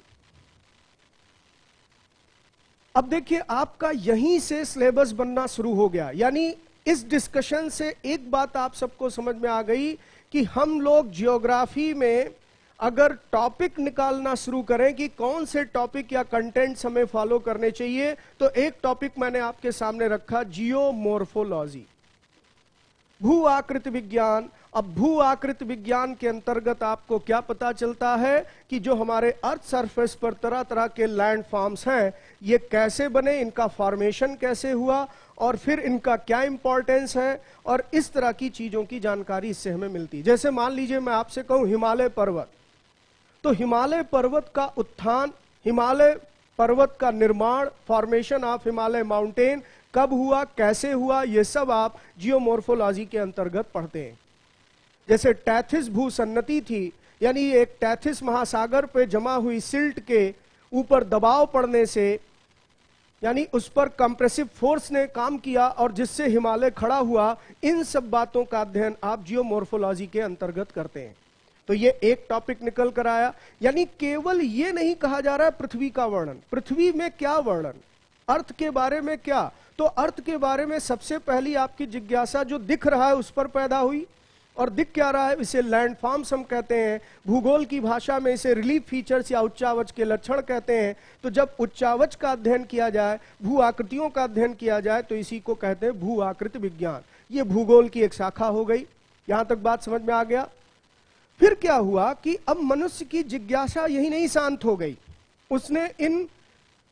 Speaker 1: अब देखिए, आपका यहीं से सिलेबस बनना शुरू हो गया। यानी इस डिस्कशन से एक बात आप सबको समझ में आ गई कि हम लोग जियोग्राफी में अगर टॉपिक निकालना शुरू करें कि कौन से टॉपिक या कंटेंट्स हमें फॉलो करने चाहिए, तो एक टॉपिक मैंने आपके सामने रखा, जियोमॉर्फोलॉजी, भू आकृति विज्ञान। अब भू आकृति विज्ञान के अंतर्गत आपको क्या पता चलता है कि जो हमारे अर्थ सरफेस पर तरह तरह के लैंडफॉर्म्स हैं, ये कैसे बने, इनका फॉर्मेशन कैसे हुआ और फिर इनका क्या इंपॉर्टेंस है, और इस तरह की चीजों की जानकारी इससे हमें मिलती है। जैसे मान लीजिए मैं आपसे कहूं हिमालय पर्वत, तो हिमालय पर्वत का उत्थान, हिमालय पर्वत का निर्माण, फॉर्मेशन ऑफ हिमालय माउंटेन कब हुआ, कैसे हुआ, ये सब आप जियोमॉर्फोलॉजी के अंतर्गत पढ़ते हैं। जैसे टैथिस भूसन्नति थी, यानी एक टैथिस महासागर पे जमा हुई सिल्ट के ऊपर दबाव पड़ने से, यानी उस पर कंप्रेसिव फोर्स ने काम किया और जिससे हिमालय खड़ा हुआ, इन सब बातों का अध्ययन आप जियोमॉर्फोलॉजी के अंतर्गत करते हैं। तो ये एक टॉपिक निकल कर आया। यानी केवल ये नहीं कहा जा रहा है पृथ्वी का वर्णन, पृथ्वी में क्या वर्णन, अर्थ के बारे में क्या, तो अर्थ के बारे में सबसे पहली आपकी जिज्ञासा जो दिख रहा है उस पर पैदा हुई। और दिख क्या रहा है, इसे लैंडफॉर्म्स हम कहते हैं, भूगोल की भाषा में इसे रिलीफ फीचर्स या उच्चावच के लक्षण कहते हैं। तो जब उच्चावच का अध्ययन किया जाए, भू आकृतियों का अध्ययन किया जाए, तो इसी को कहते हैं भू आकृति विज्ञान। ये भूगोल की एक शाखा हो गई। यहां तक बात समझ में आ गया। फिर क्या हुआ कि अब मनुष्य की जिज्ञासा यही नहीं शांत हो गई, उसने इन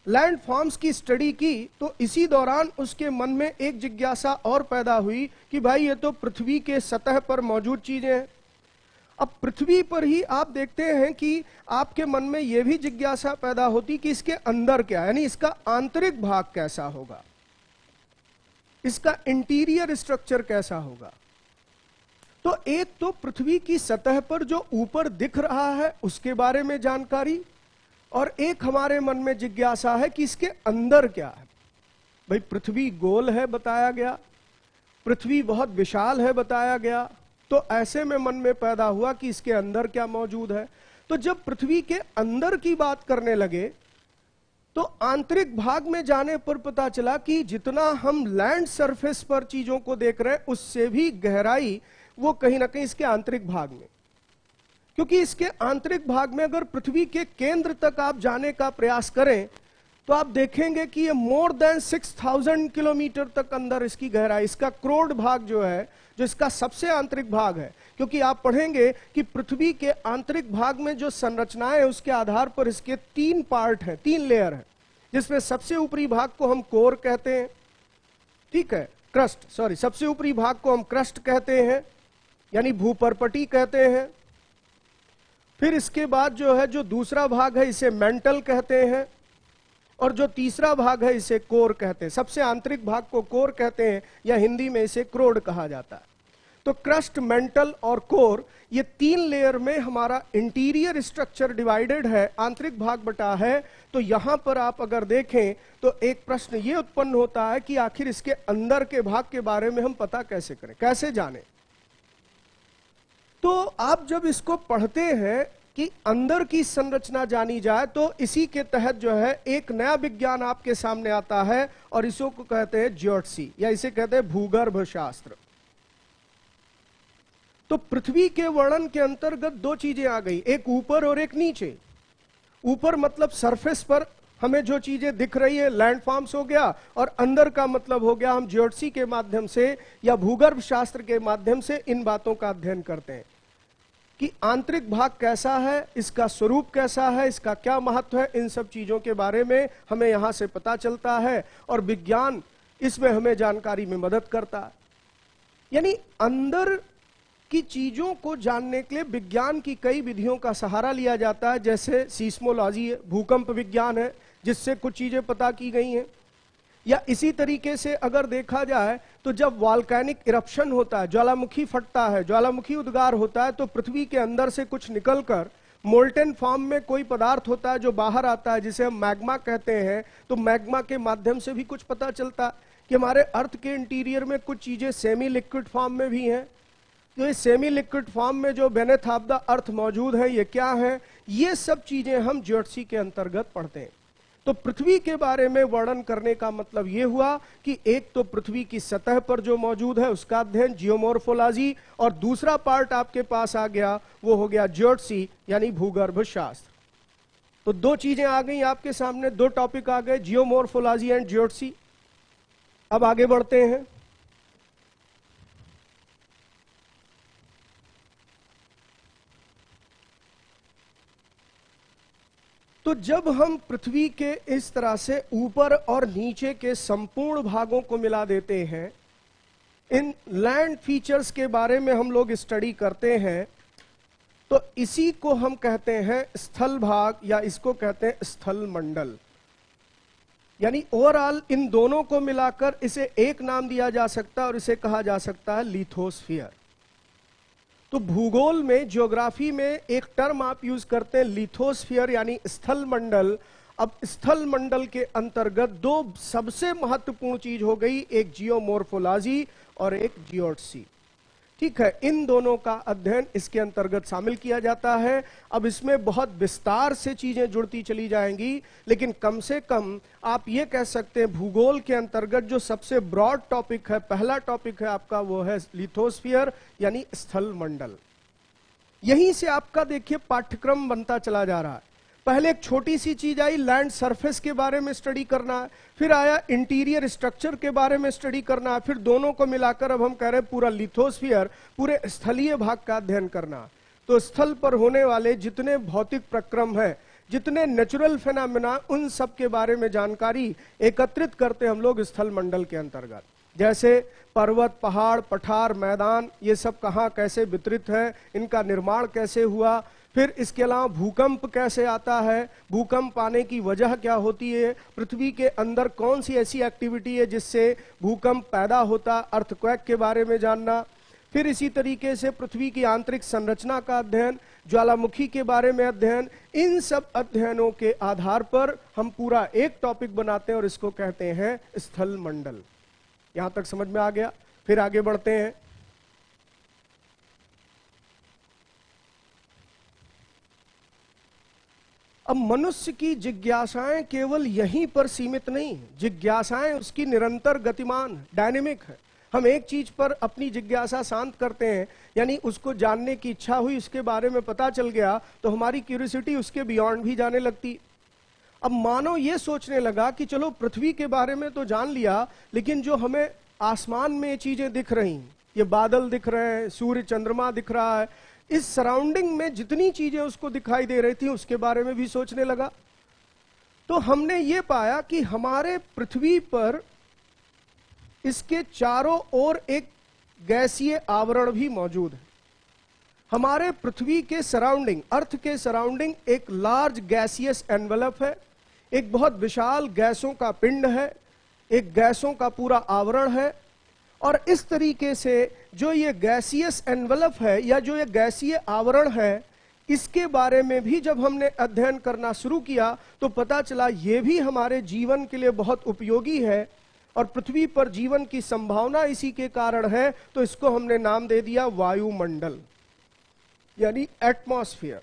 Speaker 1: लैंडफॉर्म्स की स्टडी की तो इसी दौरान उसके मन में एक जिज्ञासा और पैदा हुई कि भाई ये तो पृथ्वी के सतह पर मौजूद चीजें हैं। अब पृथ्वी पर ही आप देखते हैं कि आपके मन में यह भी जिज्ञासा पैदा होती कि इसके अंदर क्या, यानी इसका आंतरिक भाग कैसा होगा, इसका इंटीरियर स्ट्रक्चर कैसा होगा। तो एक तो पृथ्वी की सतह पर जो ऊपर दिख रहा है उसके बारे में जानकारी, और एक हमारे मन में जिज्ञासा है कि इसके अंदर क्या है। भाई पृथ्वी गोल है बताया गया, पृथ्वी बहुत विशाल है बताया गया, तो ऐसे में मन में पैदा हुआ कि इसके अंदर क्या मौजूद है। तो जब पृथ्वी के अंदर की बात करने लगे तो आंतरिक भाग में जाने पर पता चला कि जितना हम लैंड सरफेस पर चीजों को देख रहे हैं उससे भी गहराई वो कहीं ना कहीं इसके आंतरिक भाग में, क्योंकि इसके आंतरिक भाग में अगर पृथ्वी के केंद्र तक आप जाने का प्रयास करें तो आप देखेंगे कि ये more than six thousand kilometre तक अंदर इसकी गहराई, इसका क्रोड भाग जो है, जो इसका सबसे आंतरिक भाग है। क्योंकि आप पढ़ेंगे कि पृथ्वी के आंतरिक भाग में जो संरचनाएं है उसके आधार पर इसके तीन पार्ट हैं, तीन लेयर हैं, जिसमें सबसे ऊपरी भाग को हम कोर कहते हैं, ठीक है, क्रस्ट, सॉरी, सबसे ऊपरी भाग को हम क्रस्ट कहते हैं यानी भूपरपटी कहते हैं। फिर इसके बाद जो है जो दूसरा भाग है इसे मेंटल कहते हैं, और जो तीसरा भाग है इसे कोर कहते हैं। सबसे आंतरिक भाग को कोर कहते हैं या हिंदी में इसे क्रोड कहा जाता है। तो क्रस्ट, मेंटल और कोर, ये तीन लेयर में हमारा इंटीरियर स्ट्रक्चर डिवाइडेड है, आंतरिक भाग बटा है। तो यहां पर आप अगर देखें तो एक प्रश्न ये उत्पन्न होता है कि आखिर इसके अंदर के भाग के बारे में हम पता कैसे करें, कैसे जानें। तो आप जब इसको पढ़ते हैं कि अंदर की संरचना जानी जाए तो इसी के तहत जो है एक नया विज्ञान आपके सामने आता है और इसको कहते हैं ज्योतिषी या इसे कहते हैं भूगर्भ शास्त्र। तो पृथ्वी के वर्णन के अंतर्गत दो चीजें आ गई, एक ऊपर और एक नीचे। ऊपर मतलब सरफेस पर हमें जो चीजें दिख रही है लैंडफॉर्म्स हो गया, और अंदर का मतलब हो गया हम ज्योतिषी के माध्यम से या भूगर्भ शास्त्र के माध्यम से इन बातों का अध्ययन करते हैं कि आंतरिक भाग कैसा है, इसका स्वरूप कैसा है, इसका क्या महत्व है। इन सब चीजों के बारे में हमें यहां से पता चलता है और विज्ञान इसमें हमें जानकारी में मदद करता है। यानी अंदर की चीजों को जानने के लिए विज्ञान की कई विधियों का सहारा लिया जाता है, जैसे सीस्मोलॉजी है, भूकंप विज्ञान है जिससे कुछ चीजें पता की गई हैं। या इसी तरीके से अगर देखा जाए तो जब वॉल्केनिक इरप्शन होता है, ज्वालामुखी फटता है, ज्वालामुखी उद्गार होता है, तो पृथ्वी के अंदर से कुछ निकलकर मोल्टेन फॉर्म में कोई पदार्थ होता है जो बाहर आता है, जिसे हम मैग्मा कहते हैं। तो मैग्मा के माध्यम से भी कुछ पता चलता है कि हमारे अर्थ के इंटीरियर में कुछ चीजें सेमी लिक्विड फॉर्म में भी हैं। तो ये सेमी लिक्विड फॉर्म में जो बेनेथ ऑफ द अर्थ मौजूद है ये क्या है, ये सब चीजें हम ज्योतिषी के अंतर्गत पढ़ते हैं। तो पृथ्वी के बारे में वर्णन करने का मतलब यह हुआ कि एक तो पृथ्वी की सतह पर जो मौजूद है उसका अध्ययन, जियोमॉर्फोलॉजी, और दूसरा पार्ट आपके पास आ गया वो हो गया ज्योतिषी यानी भूगर्भ शास्त्र। तो दो चीजें आ गई आपके सामने, दो टॉपिक आ गए, जियोमॉर्फोलॉजी एंड ज्योतिषी। अब आगे बढ़ते हैं। तो जब हम पृथ्वी के इस तरह से ऊपर और नीचे के संपूर्ण भागों को मिला देते हैं, इन लैंड फीचर्स के बारे में हम लोग स्टडी करते हैं, तो इसी को हम कहते हैं स्थल भाग या इसको कहते हैं स्थल मंडल। यानी ओवरऑल इन दोनों को मिलाकर इसे एक नाम दिया जा सकता है और इसे कहा जा सकता है लिथोस्फीयर। तो भूगोल में, ज्योग्राफी में एक टर्म आप यूज करते हैं लिथोस्फीयर यानी स्थल मंडल। अब स्थल मंडल के अंतर्गत दो सबसे महत्वपूर्ण चीज हो गई, एक जियोमॉर्फोलॉजी और एक जियोडसी। ठीक है, इन दोनों का अध्ययन इसके अंतर्गत शामिल किया जाता है। अब इसमें बहुत विस्तार से चीजें जुड़ती चली जाएंगी, लेकिन कम से कम आप ये कह सकते हैं भूगोल के अंतर्गत जो सबसे ब्रॉड टॉपिक है, पहला टॉपिक है आपका, वो है लिथोस्फीयर यानी स्थल मंडल। यहीं से आपका देखिए पाठ्यक्रम बनता चला जा रहा है। पहले एक छोटी सी चीज आई, लैंड सरफेस के बारे में स्टडी करना है, फिर आया इंटीरियर स्ट्रक्चर के बारे में स्टडी करना है, फिर दोनों को मिलाकर अब हम कह रहे हैं पूरा लिथोस्फीयर, पूरे स्थलीय भाग का अध्ययन करना। तो स्थल पर होने वाले जितने भौतिक प्रक्रम हैं, जितने नेचुरल फेनामिना, उन सब के बारे में जानकारी एकत्रित करते हम लोग स्थल मंडल के अंतर्गत। जैसे पर्वत, पहाड़, पठार, मैदान, ये सब कहाँ कैसे वितरित है, इनका निर्माण कैसे हुआ, फिर इसके अलावा भूकंप कैसे आता है, भूकंप आने की वजह क्या होती है, पृथ्वी के अंदर कौन सी ऐसी एक्टिविटी है जिससे भूकंप पैदा होता, अर्थक्वेक के बारे में जानना। फिर इसी तरीके से पृथ्वी की आंतरिक संरचना का अध्ययन, ज्वालामुखी के बारे में अध्ययन, इन सब अध्ययनों के आधार पर हम पूरा एक टॉपिक बनाते हैं और इसको कहते हैं स्थल मंडल। यहां तक समझ में आ गया? फिर आगे बढ़ते हैं। अब मनुष्य की जिज्ञासाएं केवल यहीं पर सीमित नहीं है, जिज्ञासाएं उसकी निरंतर गतिमान, डायनेमिक है। हम एक चीज पर अपनी जिज्ञासा शांत करते हैं, यानी उसको जानने की इच्छा हुई, उसके बारे में पता चल गया, तो हमारी क्यूरियोसिटी उसके बियॉन्ड भी जाने लगती। अब मानो ये सोचने लगा कि चलो पृथ्वी के बारे में तो जान लिया, लेकिन जो हमें आसमान में चीजें दिख रही, ये बादल दिख रहे हैं, सूर्य चंद्रमा दिख रहा है, इस सराउंडिंग में जितनी चीजें उसको दिखाई दे रही थी उसके बारे में भी सोचने लगा। तो हमने ये पाया कि हमारे पृथ्वी पर इसके चारों ओर एक गैसीय आवरण भी मौजूद है। हमारे पृथ्वी के सराउंडिंग, अर्थ के सराउंडिंग एक लार्ज गैसियस एनवेलप है, एक बहुत विशाल गैसों का पिंड है, एक गैसों का पूरा आवरण है। और इस तरीके से जो ये गैसियस एनवेलप है या जो ये गैसीय आवरण है, इसके बारे में भी जब हमने अध्ययन करना शुरू किया तो पता चला ये भी हमारे जीवन के लिए बहुत उपयोगी है और पृथ्वी पर जीवन की संभावना इसी के कारण है। तो इसको हमने नाम दे दिया वायुमंडल, यानी एटमॉस्फेयर।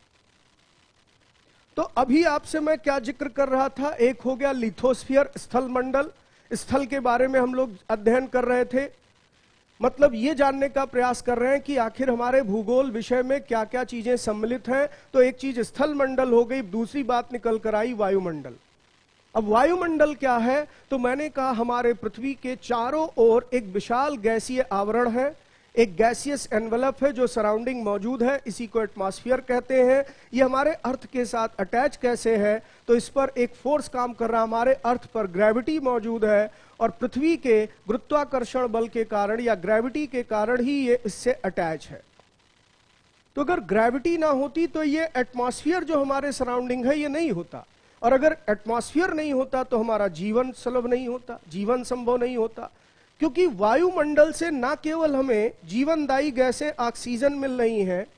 Speaker 1: तो अभी आपसे मैं क्या जिक्र कर रहा था, एक हो गया लिथोस्फीयर, स्थल मंडल। स्थल के बारे में हम लोग अध्ययन कर रहे थे, मतलब ये जानने का प्रयास कर रहे हैं कि आखिर हमारे भूगोल विषय में क्या क्या चीजें सम्मिलित हैं। तो एक चीज स्थल मंडल हो गई, दूसरी बात निकल कर आई वायुमंडल। अब वायुमंडल क्या है, तो मैंने कहा हमारे पृथ्वी के चारों ओर एक विशाल गैसीय आवरण है, एक गैसियस एनवेलप है जो सराउंडिंग मौजूद है, इसी को एटमॉस्फेयर कहते हैं। ये हमारे अर्थ के साथ अटैच कैसे है, तो इस पर एक फोर्स काम कर रहा, हमारे अर्थ पर ग्रेविटी मौजूद है और पृथ्वी के गुरुत्वाकर्षण बल के कारण या ग्रेविटी के कारण ही ये इससे अटैच है। तो अगर ग्रेविटी ना होती तो ये एटमॉस्फेयर जो हमारे सराउंडिंग है ये नहीं होता, और अगर एटमॉस्फेयर नहीं होता तो हमारा जीवन सुलभ नहीं होता, जीवन संभव नहीं होता। क्योंकि वायुमंडल से ना केवल हमें जीवनदायी गैसें ऑक्सीजन मिल रही हैं,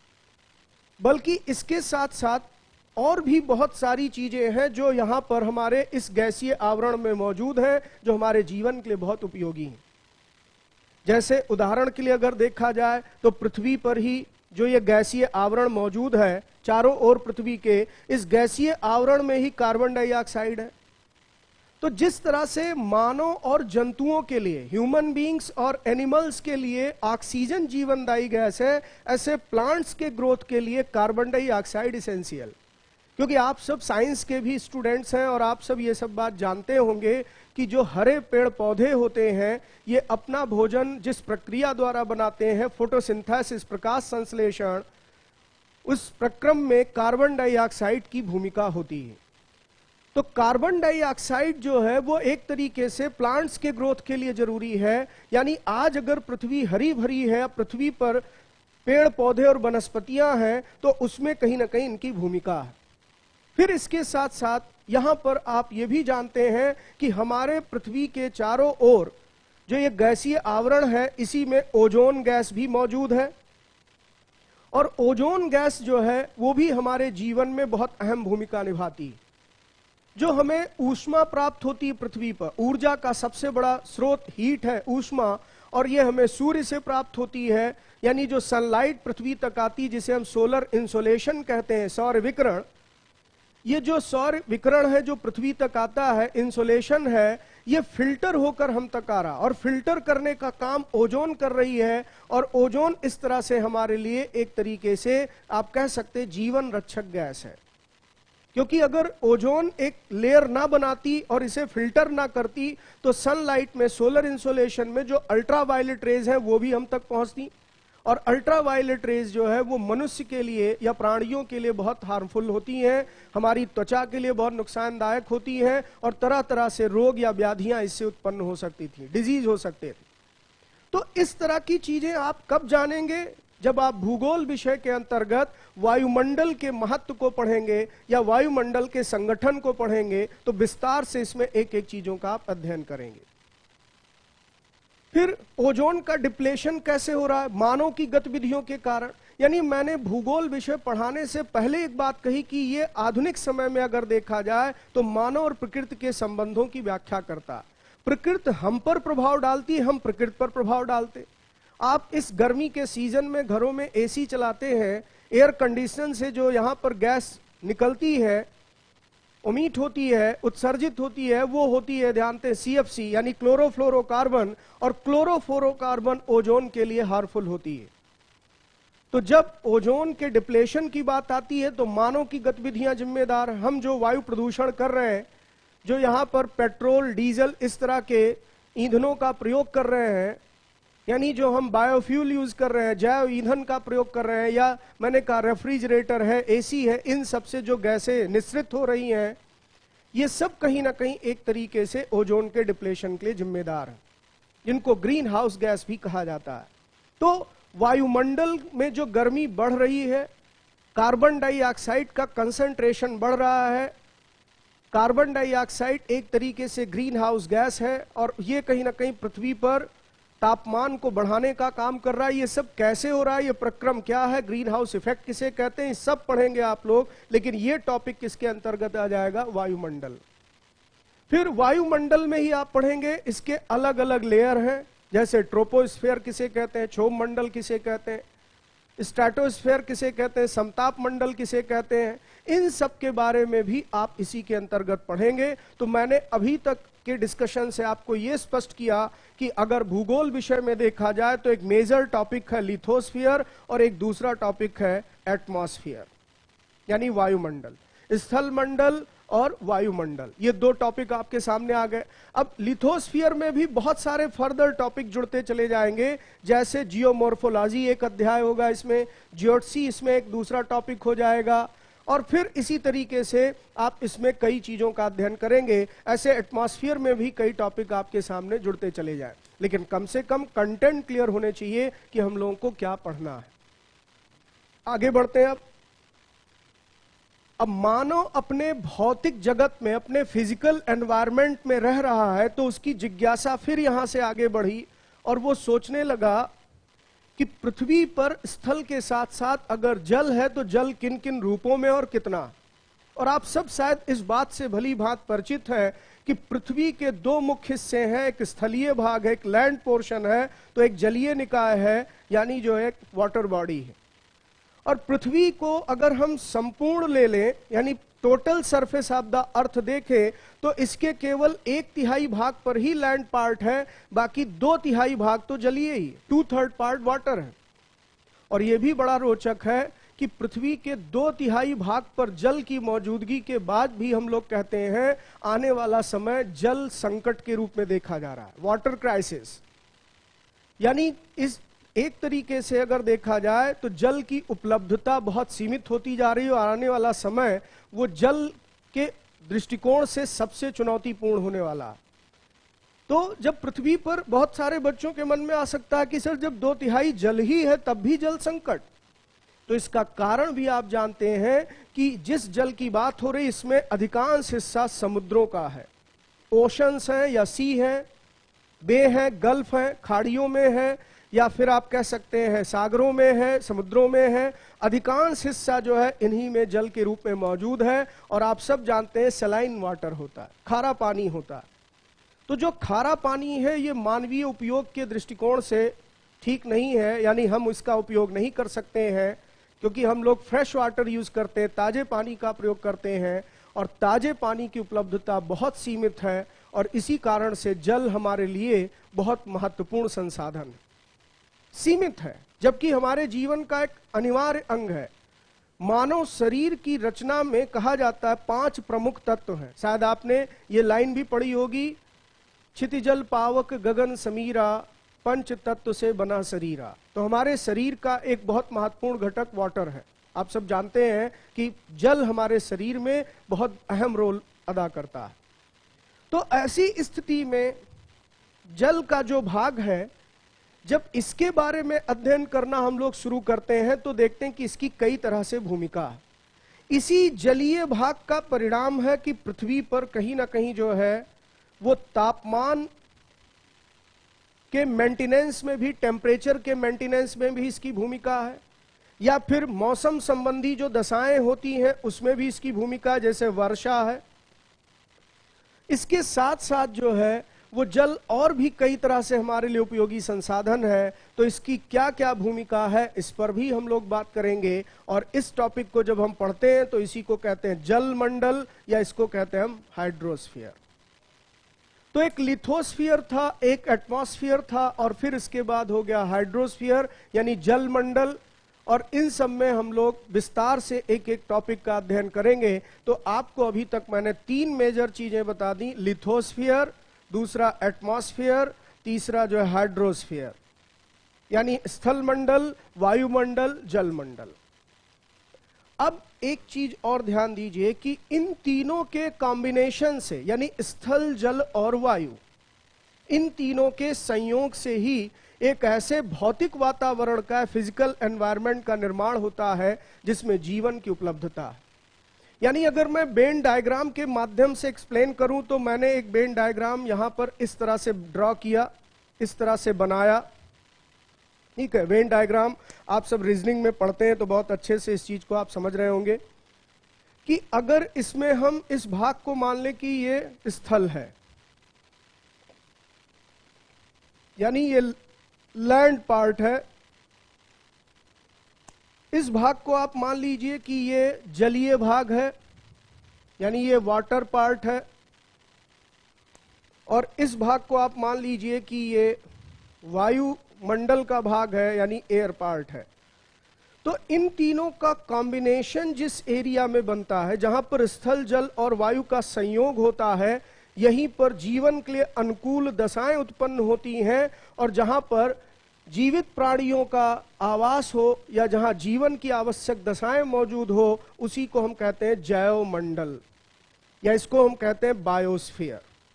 Speaker 1: बल्कि इसके साथ साथ और भी बहुत सारी चीजें हैं जो यहां पर हमारे इस गैसीय आवरण में मौजूद हैं, जो हमारे जीवन के लिए बहुत उपयोगी हैं। जैसे उदाहरण के लिए अगर देखा जाए तो पृथ्वी पर ही जो ये गैसीय आवरण मौजूद है, चारों ओर पृथ्वी के, इस गैसीय आवरण में ही कार्बन डाइऑक्साइड है। तो जिस तरह से मानव और जंतुओं के लिए, ह्यूमन बीइंग्स और एनिमल्स के लिए ऑक्सीजन जीवनदायी गैस है, ऐसे प्लांट्स के ग्रोथ के लिए कार्बन डाइऑक्साइड इसेंशियल। क्योंकि आप सब साइंस के भी स्टूडेंट्स हैं और आप सब ये सब बात जानते होंगे कि जो हरे पेड़ पौधे होते हैं ये अपना भोजन जिस प्रक्रिया द्वारा बनाते हैं, फोटोसिंथेसिस, प्रकाश संश्लेषण, उस प्रक्रम में कार्बन डाइऑक्साइड की भूमिका होती है। तो कार्बन डाइऑक्साइड जो है वो एक तरीके से प्लांट्स के ग्रोथ के लिए जरूरी है। यानी आज अगर पृथ्वी हरी भरी है, पृथ्वी पर पेड़ पौधे और वनस्पतियां हैं, तो उसमें कहीं ना कहीं इनकी भूमिका है। फिर इसके साथ साथ यहां पर आप ये भी जानते हैं कि हमारे पृथ्वी के चारों ओर जो ये गैसीय आवरण है, इसी में ओजोन गैस भी मौजूद है। और ओजोन गैस जो है वो भी हमारे जीवन में बहुत अहम भूमिका निभाती है। जो हमें ऊष्मा प्राप्त होती है पृथ्वी पर, ऊर्जा का सबसे बड़ा स्रोत हीट है, ऊष्मा, और ये हमें सूर्य से प्राप्त होती है। यानी जो सनलाइट पृथ्वी तक आती है, जिसे हम सोलर इंसोलेशन कहते हैं, सौर विकिरण, ये जो सौर विकिरण है जो पृथ्वी तक आता है, इंसोलेशन है, ये फिल्टर होकर हम तक आ रहा, और फिल्टर करने का काम ओजोन कर रही है। और ओजोन इस तरह से हमारे लिए एक तरीके से आप कह सकते जीवन रक्षक गैस है। क्योंकि अगर ओजोन एक लेयर ना बनाती और इसे फिल्टर ना करती तो सनलाइट में, सोलर इंसोलेशन में जो अल्ट्रावायलेट रेज है वो भी हम तक पहुंचती, और अल्ट्रावायलेट रेज जो है वो मनुष्य के लिए या प्राणियों के लिए बहुत हार्मफुल होती हैं, हमारी त्वचा के लिए बहुत नुकसानदायक होती हैं और तरह तरह से रोग या व्याधियां इससे उत्पन्न हो सकती थी, डिजीज हो सकते थे। तो इस तरह की चीजें आप कब जानेंगे? जब आप भूगोल विषय के अंतर्गत वायुमंडल के महत्व को पढ़ेंगे या वायुमंडल के संगठन को पढ़ेंगे तो विस्तार से इसमें एक एक चीजों का आप अध्ययन करेंगे। फिर ओजोन का डिप्लेशन कैसे हो रहा है? मानव की गतिविधियों के कारण। यानी मैंने भूगोल विषय पढ़ाने से पहले एक बात कही कि ये आधुनिक समय में अगर देखा जाए तो मानव और प्रकृति के संबंधों की व्याख्या करता है। प्रकृति हम पर प्रभाव डालती है, हम प्रकृति पर प्रभाव डालते। आप इस गर्मी के सीजन में घरों में एसी चलाते हैं, एयर कंडीशन से जो यहाँ पर गैस निकलती है, उमीट होती है, उत्सर्जित होती है, वो होती है, ध्यान दें, सी एफ सी यानी क्लोरोफ्लोरोकार्बन, और क्लोरोफ्लोरोकार्बन ओजोन के लिए हार्मफुल होती है। तो जब ओजोन के डिप्लेशन की बात आती है तो मानव की गतिविधियां जिम्मेदार। हम जो वायु प्रदूषण कर रहे हैं, जो यहाँ पर पेट्रोल, डीजल, इस तरह के ईंधनों का प्रयोग कर रहे हैं, यानी जो हम बायोफ्यूल यूज कर रहे हैं, जैव ईंधन का प्रयोग कर रहे हैं, या मैंने कहा रेफ्रिजरेटर है, एसी है, इन सब से जो गैसें निस्सृत हो रही हैं, ये सब कहीं ना कहीं एक तरीके से ओजोन के डिप्लेशन के लिए जिम्मेदार हैं, जिनको ग्रीन हाउस गैस भी कहा जाता है। तो वायुमंडल में जो गर्मी बढ़ रही है, कार्बन डाइऑक्साइड का कंसंट्रेशन बढ़ रहा है। कार्बन डाइऑक्साइड एक तरीके से ग्रीन हाउस गैस है और ये कहीं ना कहीं पृथ्वी पर तापमान को बढ़ाने का काम कर रहा है। ये सब कैसे हो रहा है, ये प्रक्रम क्या है, ग्रीन हाउस इफेक्ट किसे कहते हैं, सब पढ़ेंगे आप लोग। लेकिन ये टॉपिक किसके अंतर्गत आ जाएगा? वायुमंडल। फिर वायुमंडल में ही आप पढ़ेंगे इसके अलग अलग लेयर हैं, जैसे ट्रोपोस्फेयर किसे कहते हैं, क्षोभ मंडल किसे कहते हैं, स्ट्रेटोस्फेयर किसे कहते हैं, समताप मंडल किसे कहते हैं। इन सब के बारे में भी आप इसी के अंतर्गत पढ़ेंगे। तो मैंने अभी तक के डिस्कशन से आपको यह स्पष्ट किया कि अगर भूगोल विषय में देखा जाए तो एक मेजर टॉपिक है लिथोस्फीयर और एक दूसरा टॉपिक है एटमॉस्फेयर, यानी वायुमंडल, स्थल मंडल और वायुमंडल। ये दो टॉपिक आपके सामने आ गए। अब लिथोस्फीयर में भी बहुत सारे फर्दर टॉपिक जुड़ते चले जाएंगे, जैसे जियोमॉर्फोलॉजी एक अध्याय होगा इसमें, जियोट्सी इसमें एक दूसरा टॉपिक हो जाएगा, और फिर इसी तरीके से आप इसमें कई चीजों का अध्ययन करेंगे। ऐसे एटमॉस्फेयर में भी कई टॉपिक आपके सामने जुड़ते चले जाएं, लेकिन कम से कम कंटेंट क्लियर होने चाहिए कि हम लोगों को क्या पढ़ना है। आगे बढ़ते हैं। अब अब मानव अपने भौतिक जगत में, अपने फिजिकल एनवायरनमेंट में रह रहा है, तो उसकी जिज्ञासा फिर यहां से आगे बढ़ी और वो सोचने लगा कि पृथ्वी पर स्थल के साथ साथ अगर जल है तो जल किन किन रूपों में और कितना। और आप सब शायद इस बात से भली भांति परिचित है कि पृथ्वी के दो मुख्य हिस्से हैं, एक स्थलीय भाग है, एक लैंड पोर्शन है, तो एक जलीय निकाय है, यानी जो एक वाटर बॉडी है। और पृथ्वी को अगर हम संपूर्ण ले लें, यानी total surface of the earth देखें, तो इसके केवल एक तिहाई भाग पर ही लैंड पार्ट है, बाकी दो तिहाई भाग तो जलीय ही, टू थर्ड पार्ट वाटर है। और यह भी बड़ा रोचक है कि पृथ्वी के दो तिहाई भाग पर जल की मौजूदगी के बाद भी हम लोग कहते हैं आने वाला समय जल संकट के रूप में देखा जा रहा है, वाटर क्राइसिस। यानी इस एक तरीके से अगर देखा जाए तो जल की उपलब्धता बहुत सीमित होती जा रही है और आने वाला समय वो जल के दृष्टिकोण से सबसे चुनौतीपूर्ण होने वाला। तो जब पृथ्वी पर, बहुत सारे बच्चों के मन में आ सकता है कि सर जब दो तिहाई जल ही है तब भी जल संकट, तो इसका कारण भी आप जानते हैं कि जिस जल की बात हो रही इसमें अधिकांश हिस्सा समुद्रों का है, ओशंस हैं या सी हैं, बे हैं, गल्फ हैं, खाड़ियों में है, या फिर आप कह सकते हैं सागरों में है, समुद्रों में है। अधिकांश हिस्सा जो है इन्हीं में जल के रूप में मौजूद है। और आप सब जानते हैं सलाइन वाटर होता है, खारा पानी होता है। तो जो खारा पानी है ये मानवीय उपयोग के दृष्टिकोण से ठीक नहीं है, यानी हम इसका उपयोग नहीं कर सकते हैं, क्योंकि हम लोग फ्रेश वाटर यूज करते हैं, ताजे पानी का प्रयोग करते हैं, और ताजे पानी की उपलब्धता बहुत सीमित है। और इसी कारण से जल हमारे लिए बहुत महत्वपूर्ण संसाधन है, सीमित है, जबकि हमारे जीवन का एक अनिवार्य अंग है। मानव शरीर की रचना में कहा जाता है पांच प्रमुख तत्व हैं। शायद आपने ये लाइन भी पढ़ी होगी, क्षितिजल पावक गगन समीरा, पंच तत्व से बना शरीरा। तो हमारे शरीर का एक बहुत महत्वपूर्ण घटक वाटर है। आप सब जानते हैं कि जल हमारे शरीर में बहुत अहम रोल अदा करता है। तो ऐसी स्थिति में जल का जो भाग है, जब इसके बारे में अध्ययन करना हम लोग शुरू करते हैं तो देखते हैं कि इसकी कई तरह से भूमिका है। इसी जलीय भाग का परिणाम है कि पृथ्वी पर कहीं ना कहीं जो है वो तापमान के मेंटेनेंस में भी, टेम्परेचर के मेंटेनेंस में भी इसकी भूमिका है, या फिर मौसम संबंधी जो दशाएं होती हैं उसमें भी इसकी भूमिका है, जैसे वर्षा है। इसके साथ साथ जो है वो जल और भी कई तरह से हमारे लिए उपयोगी संसाधन है। तो इसकी क्या क्या भूमिका है इस पर भी हम लोग बात करेंगे। और इस टॉपिक को जब हम पढ़ते हैं तो इसी को कहते हैं जल मंडल, या इसको कहते हैं हम हाइड्रोस्फीयर। तो एक लिथोस्फीयर था, एक एटमॉस्फेयर था, और फिर इसके बाद हो गया हाइड्रोस्फीयर यानी जल मंडल। और इन सब में हम लोग विस्तार से एक एक टॉपिक का अध्ययन करेंगे। तो आपको अभी तक मैंने तीन मेजर चीजें बता दी, लिथोस्फीयर, दूसरा एटमॉस्फेयर, तीसरा जो है हाइड्रोस्फीयर यानी स्थल मंडल, वायुमंडल, जल मंडल। अब एक चीज और ध्यान दीजिए कि इन तीनों के कॉम्बिनेशन से, यानी स्थल, जल और वायु, इन तीनों के संयोग से ही एक ऐसे भौतिक वातावरण का, फिजिकल एनवायरनमेंट का निर्माण होता है जिसमें जीवन की उपलब्धता है। यानी अगर मैं वेन डायग्राम के माध्यम से एक्सप्लेन करूं तो मैंने एक वेन डायग्राम यहां पर इस तरह से ड्रॉ किया, इस तरह से बनाया। ठीक है, वेन डायग्राम आप सब रीजनिंग में पढ़ते हैं तो बहुत अच्छे से इस चीज को आप समझ रहे होंगे कि अगर इसमें हम इस भाग को मान लें कि ये स्थल है, यानी ये लैंड पार्ट है, इस भाग को आप मान लीजिए कि ये जलीय भाग है, यानी ये वाटर पार्ट है, और इस भाग को आप मान लीजिए कि ये वायुमंडल का भाग है, यानी एयर पार्ट है। तो इन तीनों का कॉम्बिनेशन जिस एरिया में बनता है, जहां पर स्थल, जल और वायु का संयोग होता है, यहीं पर जीवन के लिए अनुकूल दशाएं उत्पन्न होती हैं। और जहां पर जीवित प्राणियों का आवास हो या जहां जीवन की आवश्यक दशाएं मौजूद हो, उसी को हम कहते हैं जैव मंडल, या इसको हम कहते हैं बायोस्फीयर।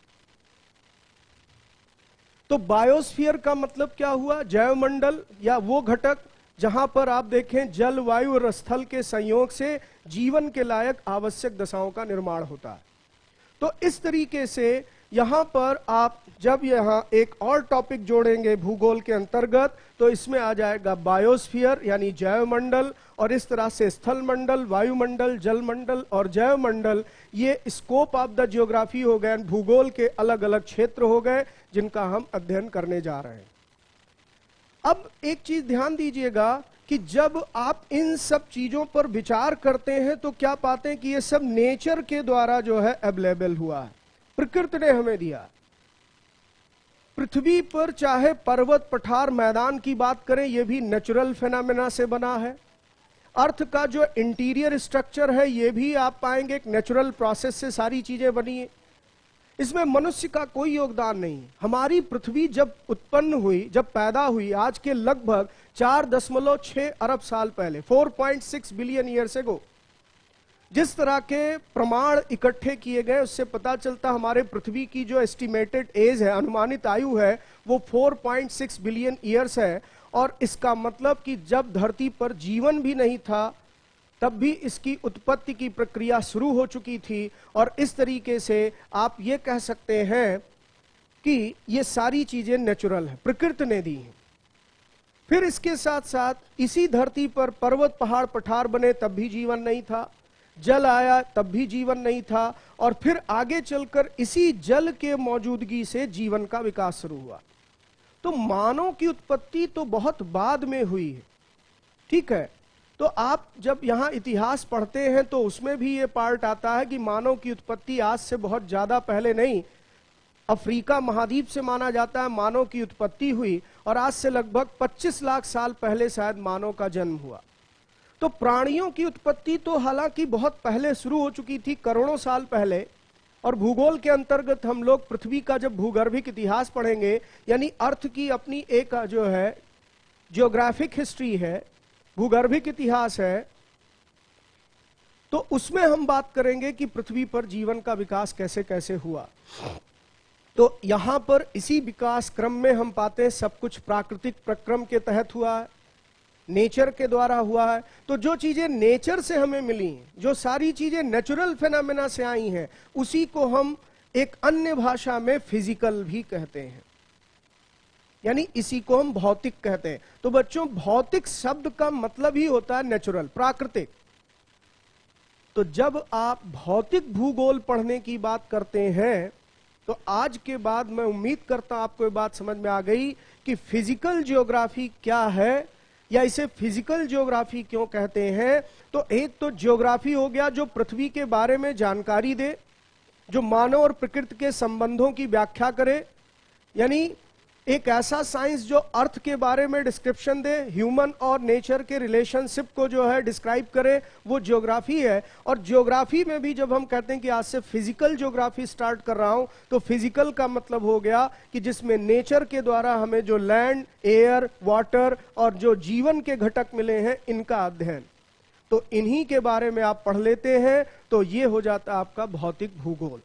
Speaker 1: तो बायोस्फीयर का मतलब क्या हुआ? जैव मंडल, या वो घटक जहां पर आप देखें जल, वायु और स्थल के संयोग से जीवन के लायक आवश्यक दशाओं का निर्माण होता है। तो इस तरीके से यहां पर आप जब यहां एक और टॉपिक जोड़ेंगे भूगोल के अंतर्गत, तो इसमें आ जाएगा बायोस्फीयर यानी जैव मंडल, और इस तरह से स्थल मंडल, वायुमंडल, जल मंडल और जैव मंडल, ये स्कोप ऑफ द जियोग्राफी हो गए, भूगोल के अलग अलग क्षेत्र हो गए जिनका हम अध्ययन करने जा रहे हैं। अब एक चीज ध्यान दीजिएगा कि जब आप इन सब चीजों पर विचार करते हैं तो क्या पाते हैं कि ये सब नेचर के द्वारा जो है अवेलेबल हुआ है, प्रकृति ने हमें दिया। पृथ्वी पर चाहे पर्वत, पठार, मैदान की बात करें, यह भी नेचुरल फेनोमेना से बना है। अर्थ का जो इंटीरियर स्ट्रक्चर है, यह भी आप पाएंगे एक नेचुरल प्रोसेस से सारी चीजें बनी है। इसमें मनुष्य का कोई योगदान नहीं। हमारी पृथ्वी जब उत्पन्न हुई, जब पैदा हुई, आज के लगभग चार दशमलव छह अरब साल पहले, four point six billion years ago, जिस तरह के प्रमाण इकट्ठे किए गए उससे पता चलता हमारे पृथ्वी की जो एस्टिमेटेड एज है, अनुमानित आयु है, वो चार पॉइंट छह बिलियन ईयर्स है। और इसका मतलब कि जब धरती पर जीवन भी नहीं था तब भी इसकी उत्पत्ति की प्रक्रिया शुरू हो चुकी थी। और इस तरीके से आप ये कह सकते हैं कि ये सारी चीजें नेचुरल है, प्रकृति ने दी हैं। फिर इसके साथ साथ इसी धरती पर पर्वत, पहाड़, पठार बने तब भी जीवन नहीं था, जल आया तब भी जीवन नहीं था, और फिर आगे चलकर इसी जल के मौजूदगी से जीवन का विकास शुरू हुआ। तो मानव की उत्पत्ति तो बहुत बाद में हुई है, ठीक है। तो आप जब यहां इतिहास पढ़ते हैं तो उसमें भी ये पार्ट आता है कि मानव की उत्पत्ति आज से बहुत ज्यादा पहले नहीं, अफ्रीका महाद्वीप से माना जाता है मानव की उत्पत्ति हुई, और आज से लगभग पच्चीस लाख साल पहले शायद मानव का जन्म हुआ। तो प्राणियों की उत्पत्ति तो हालांकि बहुत पहले शुरू हो चुकी थी, करोड़ों साल पहले, और भूगोल के अंतर्गत हम लोग पृथ्वी का जब भूगर्भिक इतिहास पढ़ेंगे, यानी अर्थ की अपनी एक जो है जियोग्राफिक हिस्ट्री है, भूगर्भिक इतिहास है, तो उसमें हम बात करेंगे कि पृथ्वी पर जीवन का विकास कैसे कैसे हुआ। तो यहां पर इसी विकास क्रम में हम पाते हैं सब कुछ प्राकृतिक प्रक्रम के तहत हुआ है, नेचर के द्वारा हुआ है। तो जो चीजें नेचर से हमें मिली, जो सारी चीजें नेचुरल फेनोमेना से आई हैं, उसी को हम एक अन्य भाषा में फिजिकल भी कहते हैं, यानी इसी को हम भौतिक कहते हैं। तो बच्चों, भौतिक शब्द का मतलब ही होता है नेचुरल, प्राकृतिक। तो जब आप भौतिक भूगोल पढ़ने की बात करते हैं, तो आज के बाद मैं उम्मीद करता हूं आपको ये बात समझ में आ गई कि फिजिकल ज्योग्राफी क्या है, या इसे फिजिकल ज्योग्राफी क्यों कहते हैं। तो एक तो ज्योग्राफी हो गया जो पृथ्वी के बारे में जानकारी दे, जो मानव और प्रकृति के संबंधों की व्याख्या करे, यानी एक ऐसा साइंस जो अर्थ के बारे में डिस्क्रिप्शन दे, ह्यूमन और नेचर के रिलेशनशिप को जो है डिस्क्राइब करे, वो ज्योग्राफी है। और ज्योग्राफी में भी जब हम कहते हैं कि आज से फिजिकल ज्योग्राफी स्टार्ट कर रहा हूं, तो फिजिकल का मतलब हो गया कि जिसमें नेचर के द्वारा हमें जो लैंड, एयर, वाटर और जो जीवन के घटक मिले हैं, इनका अध्ययन। तो इन्हीं के बारे में आप पढ़ लेते हैं, तो ये हो जाता है आपका भौतिक भूगोल।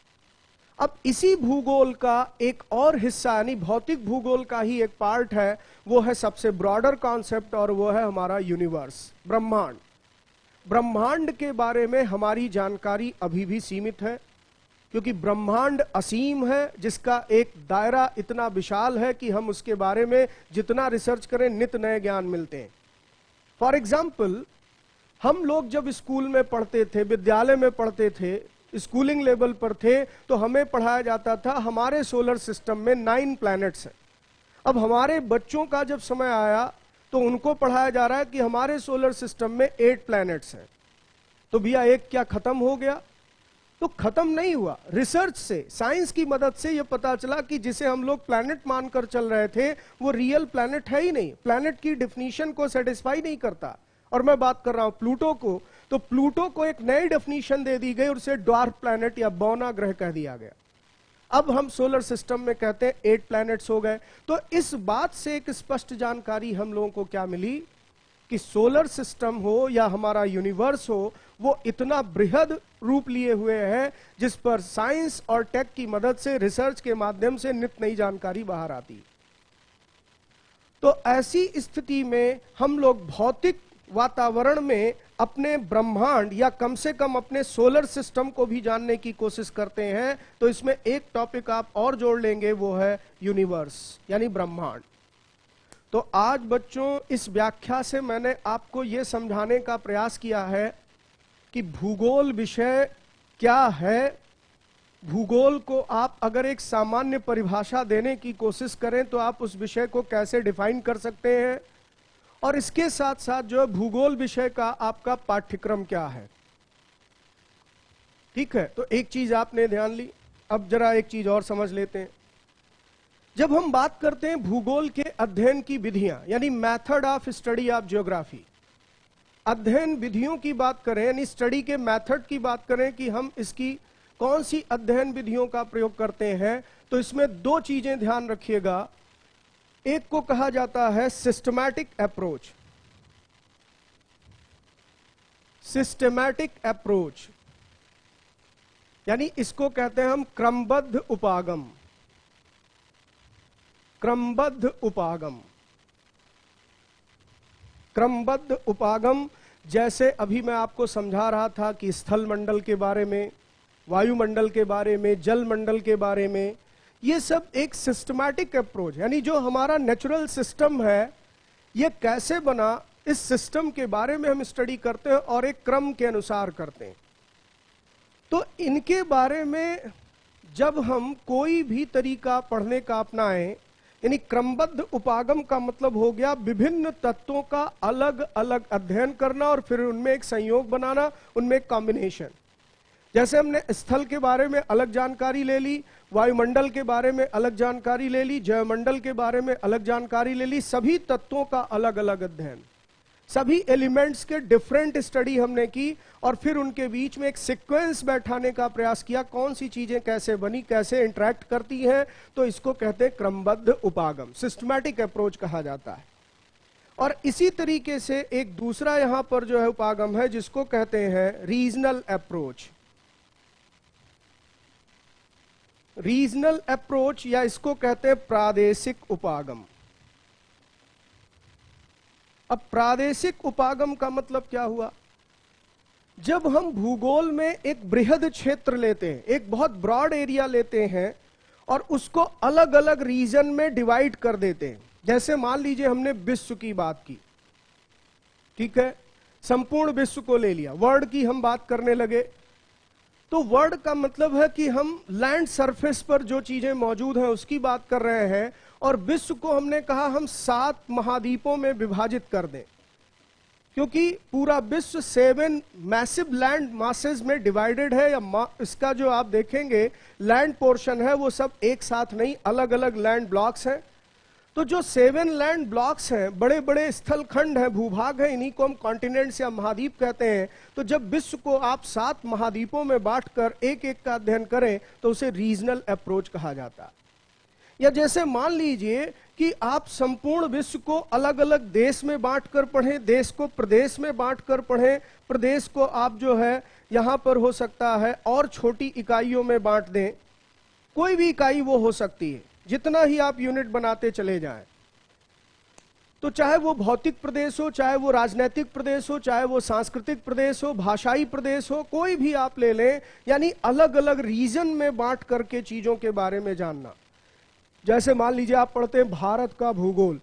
Speaker 1: अब इसी भूगोल का एक और हिस्सा, यानी भौतिक भूगोल का ही एक पार्ट है, वो है सबसे ब्रॉडर कॉन्सेप्ट, और वो है हमारा यूनिवर्स, ब्रह्मांड। ब्रह्मांड के बारे में हमारी जानकारी अभी भी सीमित है, क्योंकि ब्रह्मांड असीम है, जिसका एक दायरा इतना विशाल है कि हम उसके बारे में जितना रिसर्च करें नित नए ज्ञान मिलते हैं। फॉर एग्जाम्पल, हम लोग जब स्कूल में पढ़ते थे, विद्यालय में पढ़ते थे, स्कूलिंग लेवल पर थे, तो हमें पढ़ाया जाता था हमारे सोलर सिस्टम में नाइन प्लैनेट्स हैं। अब हमारे बच्चों का जब समय आया तो उनको पढ़ाया जा रहा है कि हमारे सोलर सिस्टम में एट प्लैनेट्स हैं। तो भैया एक क्या खत्म हो गया? तो खत्म नहीं हुआ। रिसर्च से, साइंस की मदद से यह पता चला कि जिसे हम लोग प्लैनेट मानकर चल रहे थे वो रियल प्लैनेट है ही नहीं, प्लैनेट की डेफिनेशन को सेटिस्फाई नहीं करता। और मैं बात कर रहा हूं प्लूटो को, तो प्लूटो को एक नई डेफिनेशन दे दी गई और उसे ड्वार्फ प्लैनेट या बौना ग्रह कह दिया गया। अब हम सोलर सिस्टम में कहते हैं एट प्लैनेट्स हो गए। तो इस बात से एक स्पष्ट जानकारी हम लोगों को क्या मिली कि सोलर सिस्टम हो या हमारा यूनिवर्स हो, वो इतना बृहद रूप लिए हुए है जिस पर साइंस और टेक की मदद से, रिसर्च के माध्यम से नित नई जानकारी बाहर आती। तो ऐसी स्थिति में हम लोग भौतिक वातावरण में अपने ब्रह्मांड या कम से कम अपने सोलर सिस्टम को भी जानने की कोशिश करते हैं। तो इसमें एक टॉपिक आप और जोड़ लेंगे, वो है यूनिवर्स यानी ब्रह्मांड। तो आज बच्चों इस व्याख्या से मैंने आपको यह समझाने का प्रयास किया है कि भूगोल विषय क्या है। भूगोल को आप अगर एक सामान्य परिभाषा देने की कोशिश करें तो आप उस विषय को कैसे डिफाइन कर सकते हैं, और इसके साथ साथ जो है भूगोल विषय का आपका पाठ्यक्रम क्या है। ठीक है, तो एक चीज आपने ध्यान ली। अब जरा एक चीज और समझ लेते हैं। जब हम बात करते हैं भूगोल के अध्ययन की विधियां, यानी method of study of geography, अध्ययन विधियों की बात करें, यानी स्टडी के मेथड की बात करें कि हम इसकी कौन सी अध्ययन विधियों का प्रयोग करते हैं, तो इसमें दो चीजें ध्यान रखिएगा। एक को कहा जाता है सिस्टमैटिक अप्रोच। सिस्टमैटिक अप्रोच यानी इसको कहते हैं हम क्रमबद्ध उपागम। क्रमबद्ध उपागम क्रमबद्ध उपागम जैसे अभी मैं आपको समझा रहा था कि स्थल मंडल के बारे में, वायुमंडल के बारे में, जल मंडल के बारे में, ये सब एक सिस्टमैटिक अप्रोच, यानी जो हमारा नेचुरल सिस्टम है ये कैसे बना, इस सिस्टम के बारे में हम स्टडी करते हैं और एक क्रम के अनुसार करते हैं। तो इनके बारे में जब हम कोई भी तरीका पढ़ने का अपनाएं, यानी क्रमबद्ध उपागम का मतलब हो गया विभिन्न तत्वों का अलग अलग अध्ययन करना और फिर उनमें एक संयोग बनाना, उनमें एक कॉम्बिनेशन। जैसे हमने स्थल के बारे में अलग जानकारी ले ली, वायुमंडल के बारे में अलग जानकारी ले ली, जयमंडल के बारे में अलग जानकारी ले ली, सभी तत्वों का अलग अलग अध्ययन। सभी एलिमेंट्स के डिफरेंट स्टडी हमने की और फिर उनके बीच में एक सीक्वेंस बैठाने का प्रयास किया, कौन सी चीजें कैसे बनी, कैसे इंटरेक्ट करती हैं, तो इसको कहते हैं क्रमबद्ध उपागम, सिस्टमैटिक अप्रोच कहा जाता है। और इसी तरीके से एक दूसरा यहां पर जो है उपागम है जिसको कहते हैं रीजनल अप्रोच। रीजनल अप्रोच या इसको कहते हैं प्रादेशिक उपागम। अब प्रादेशिक उपागम का मतलब क्या हुआ? जब हम भूगोल में एक बृहद क्षेत्र लेते हैं, एक बहुत ब्रॉड एरिया लेते हैं और उसको अलग अलग रीजन में डिवाइड कर देते हैं, जैसे मान लीजिए हमने विश्व की बात की, ठीक है, संपूर्ण विश्व को ले लिया, वर्ल्ड की हम बात करने लगे, तो वर्ल्ड का मतलब है कि हम लैंड सरफेस पर जो चीजें मौजूद हैं उसकी बात कर रहे हैं, और विश्व को हमने कहा हम सात महाद्वीपों में विभाजित कर दें, क्योंकि पूरा विश्व सेवन मैसिव लैंड मासेस में डिवाइडेड है, या इसका जो आप देखेंगे लैंड पोर्शन है वो सब एक साथ नहीं, अलग अलग लैंड ब्लॉक्स हैं। तो जो सेवन लैंड ब्लॉक्स हैं, बड़े बड़े स्थल खंड हैं, भूभाग हैं, इन्हीं को हम कॉन्टिनेंट्स या महाद्वीप कहते हैं। तो जब विश्व को आप सात महाद्वीपों में बांटकर एक एक का अध्ययन करें तो उसे रीजनल अप्रोच कहा जाता है। या जैसे मान लीजिए कि आप संपूर्ण विश्व को अलग अलग देश में बांटकर पढ़ें, देश को प्रदेश में बांटकर पढ़ें, प्रदेश को आप जो है यहां पर हो सकता है और छोटी इकाइयों में बांट दें, कोई भी इकाई वो हो सकती है, जितना ही आप यूनिट बनाते चले जाएं। तो चाहे वो भौतिक प्रदेश हो, चाहे वो राजनीतिक प्रदेश हो, चाहे वो सांस्कृतिक प्रदेश हो, भाषाई प्रदेश हो, कोई भी आप ले लें, यानी अलग अलग रीजन में बांट करके चीजों के बारे में जानना। जैसे मान लीजिए आप पढ़ते हैं भारत का भूगोल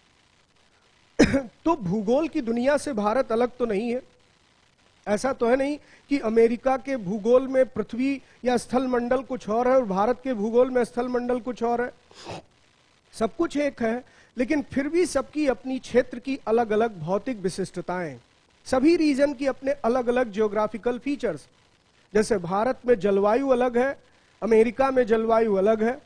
Speaker 1: तो भूगोल की दुनिया से भारत अलग तो नहीं है, ऐसा तो है नहीं कि अमेरिका के भूगोल में पृथ्वी या स्थल मंडल कुछ और है और भारत के भूगोल में स्थल मंडल कुछ और है। सब कुछ एक है, लेकिन फिर भी सबकी अपनी क्षेत्र की अलग अलग भौतिक विशिष्टताएं, सभी रीजन की अपने अलग अलग जियोग्राफिकल फीचर्स। जैसे भारत में जलवायु अलग है, अमेरिका में जलवायु अलग है।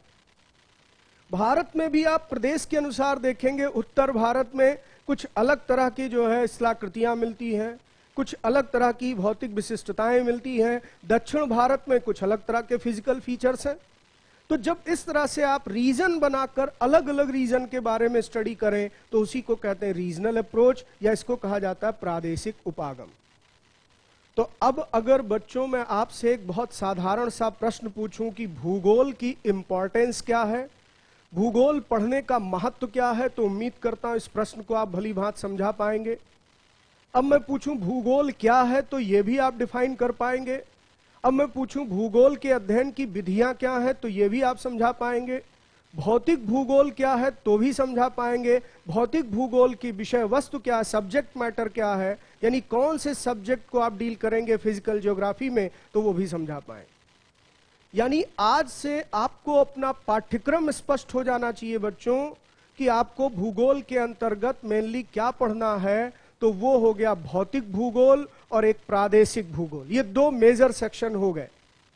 Speaker 1: भारत में भी आप प्रदेश के अनुसार देखेंगे, उत्तर भारत में कुछ अलग तरह की जो है स्थलाकृतियां मिलती हैं, कुछ अलग तरह की भौतिक विशिष्टताएं मिलती हैं, दक्षिण भारत में कुछ अलग तरह के फिजिकल फीचर्स हैं। तो जब इस तरह से आप रीजन बनाकर अलग अलग रीजन के बारे में स्टडी करें तो उसी को कहते हैं रीजनल अप्रोच, या इसको कहा जाता है प्रादेशिक उपागम। तो अब अगर बच्चों में आपसे एक बहुत साधारण सा प्रश्न पूछूं कि भूगोल की इंपॉर्टेंस क्या है, भूगोल पढ़ने का महत्व क्या है, तो उम्मीद करता हूं इस प्रश्न को आप भली भांति समझा पाएंगे। अब मैं पूछूं भूगोल क्या है तो यह भी आप डिफाइन कर पाएंगे। अब मैं पूछूं भूगोल के अध्ययन की विधियां क्या है तो यह भी आप समझा पाएंगे। भौतिक भूगोल क्या है तो भी समझा पाएंगे। भौतिक भूगोल की विषय वस्तु क्या है, सब्जेक्ट मैटर क्या है, यानी कौन से सब्जेक्ट को आप डील करेंगे फिजिकल ज्योग्राफी में, तो वो भी समझा पाए। यानी आज से आपको अपना पाठ्यक्रम स्पष्ट हो जाना चाहिए बच्चों कि आपको भूगोल के अंतर्गत मेनली क्या पढ़ना है। तो वो हो गया भौतिक भूगोल और एक प्रादेशिक भूगोल, ये दो मेजर सेक्शन हो गए।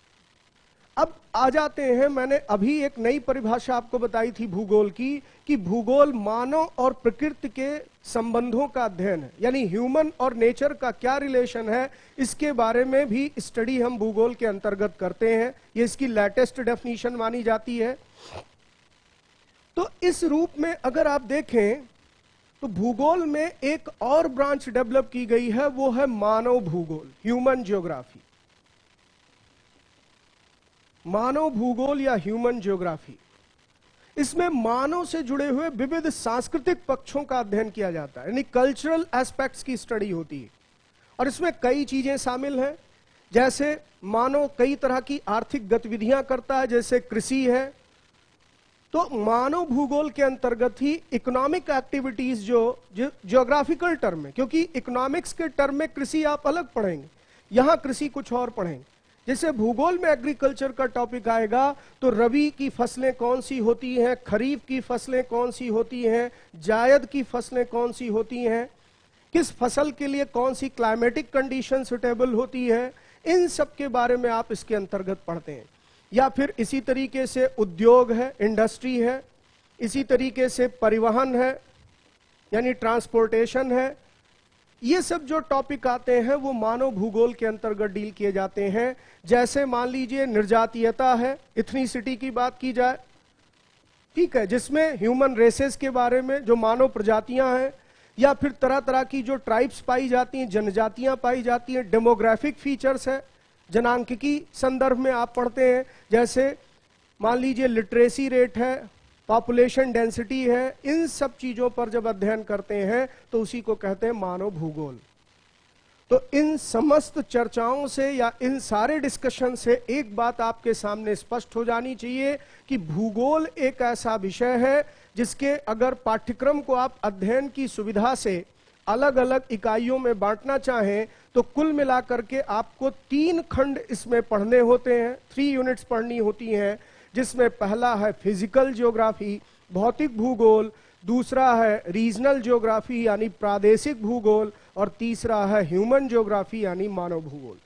Speaker 1: अब आ जाते हैं, मैंने अभी एक नई परिभाषा आपको बताई थी भूगोल की, कि भूगोल मानव और प्रकृति के संबंधों का अध्ययन है, यानी ह्यूमन और नेचर का क्या रिलेशन है, इसके बारे में भी स्टडी हम भूगोल के अंतर्गत करते हैं। ये इसकी लेटेस्ट डेफिनेशन मानी जाती है। तो इस रूप में अगर आप देखें तो भूगोल में एक और ब्रांच डेवलप की गई है, वो है मानव भूगोल, ह्यूमन ज्योग्राफी। मानव भूगोल या ह्यूमन ज्योग्राफी, इसमें मानव से जुड़े हुए विविध सांस्कृतिक पक्षों का अध्ययन किया जाता है, यानी कल्चरल एस्पेक्ट्स की स्टडी होती है। और इसमें कई चीजें शामिल हैं, जैसे मानव कई तरह की आर्थिक गतिविधियां करता है, जैसे कृषि है। तो मानव भूगोल के अंतर्गत ही इकोनॉमिक एक्टिविटीज जो ज्योग्राफिकल टर्म में, क्योंकि इकोनॉमिक्स के टर्म में कृषि आप अलग पढ़ेंगे, यहां कृषि कुछ और पढ़ेंगे। जैसे भूगोल में एग्रीकल्चर का टॉपिक आएगा तो रबी की फसलें कौन सी होती हैं, खरीफ की फसलें कौन सी होती हैं, जायद की फसलें कौन सी होती हैं, किस फसल के लिए कौन सी क्लाइमेटिक कंडीशन सुटेबल होती है, इन सब के बारे में आप इसके अंतर्गत पढ़ते हैं। या फिर इसी तरीके से उद्योग है, इंडस्ट्री है, इसी तरीके से परिवहन है, यानी ट्रांसपोर्टेशन है, ये सब जो टॉपिक आते हैं वो मानव भूगोल के अंतर्गत डील किए जाते हैं। जैसे मान लीजिए निर्जातीयता है, इथनिसिटी की बात की जाए, ठीक है, जिसमें ह्यूमन रेसेस के बारे में जो मानव प्रजातियां हैं, या फिर तरह तरह की जो ट्राइब्स पाई जाती हैं, जनजातियां पाई जाती हैं। डेमोग्राफिक फीचर्स है, जनांकिकी संदर्भ में आप पढ़ते हैं, जैसे मान लीजिए लिटरेसी रेट है, पॉपुलेशन डेंसिटी है। इन सब चीजों पर जब अध्ययन करते हैं तो उसी को कहते हैं मानव भूगोल। तो इन समस्त चर्चाओं से या इन सारे डिस्कशन से एक बात आपके सामने स्पष्ट हो जानी चाहिए कि भूगोल एक ऐसा विषय है जिसके अगर पाठ्यक्रम को आप अध्ययन की सुविधा से अलग अलग इकाइयों में बांटना चाहें तो कुल मिलाकर के आपको तीन खंड इसमें पढ़ने होते हैं, थ्री यूनिट्स पढ़नी होती हैं, जिसमें पहला है फिजिकल ज्योग्राफी, भौतिक भूगोल, दूसरा है रीजनल ज्योग्राफी यानी प्रादेशिक भूगोल, और तीसरा है ह्यूमन ज्योग्राफी यानी मानव भूगोल।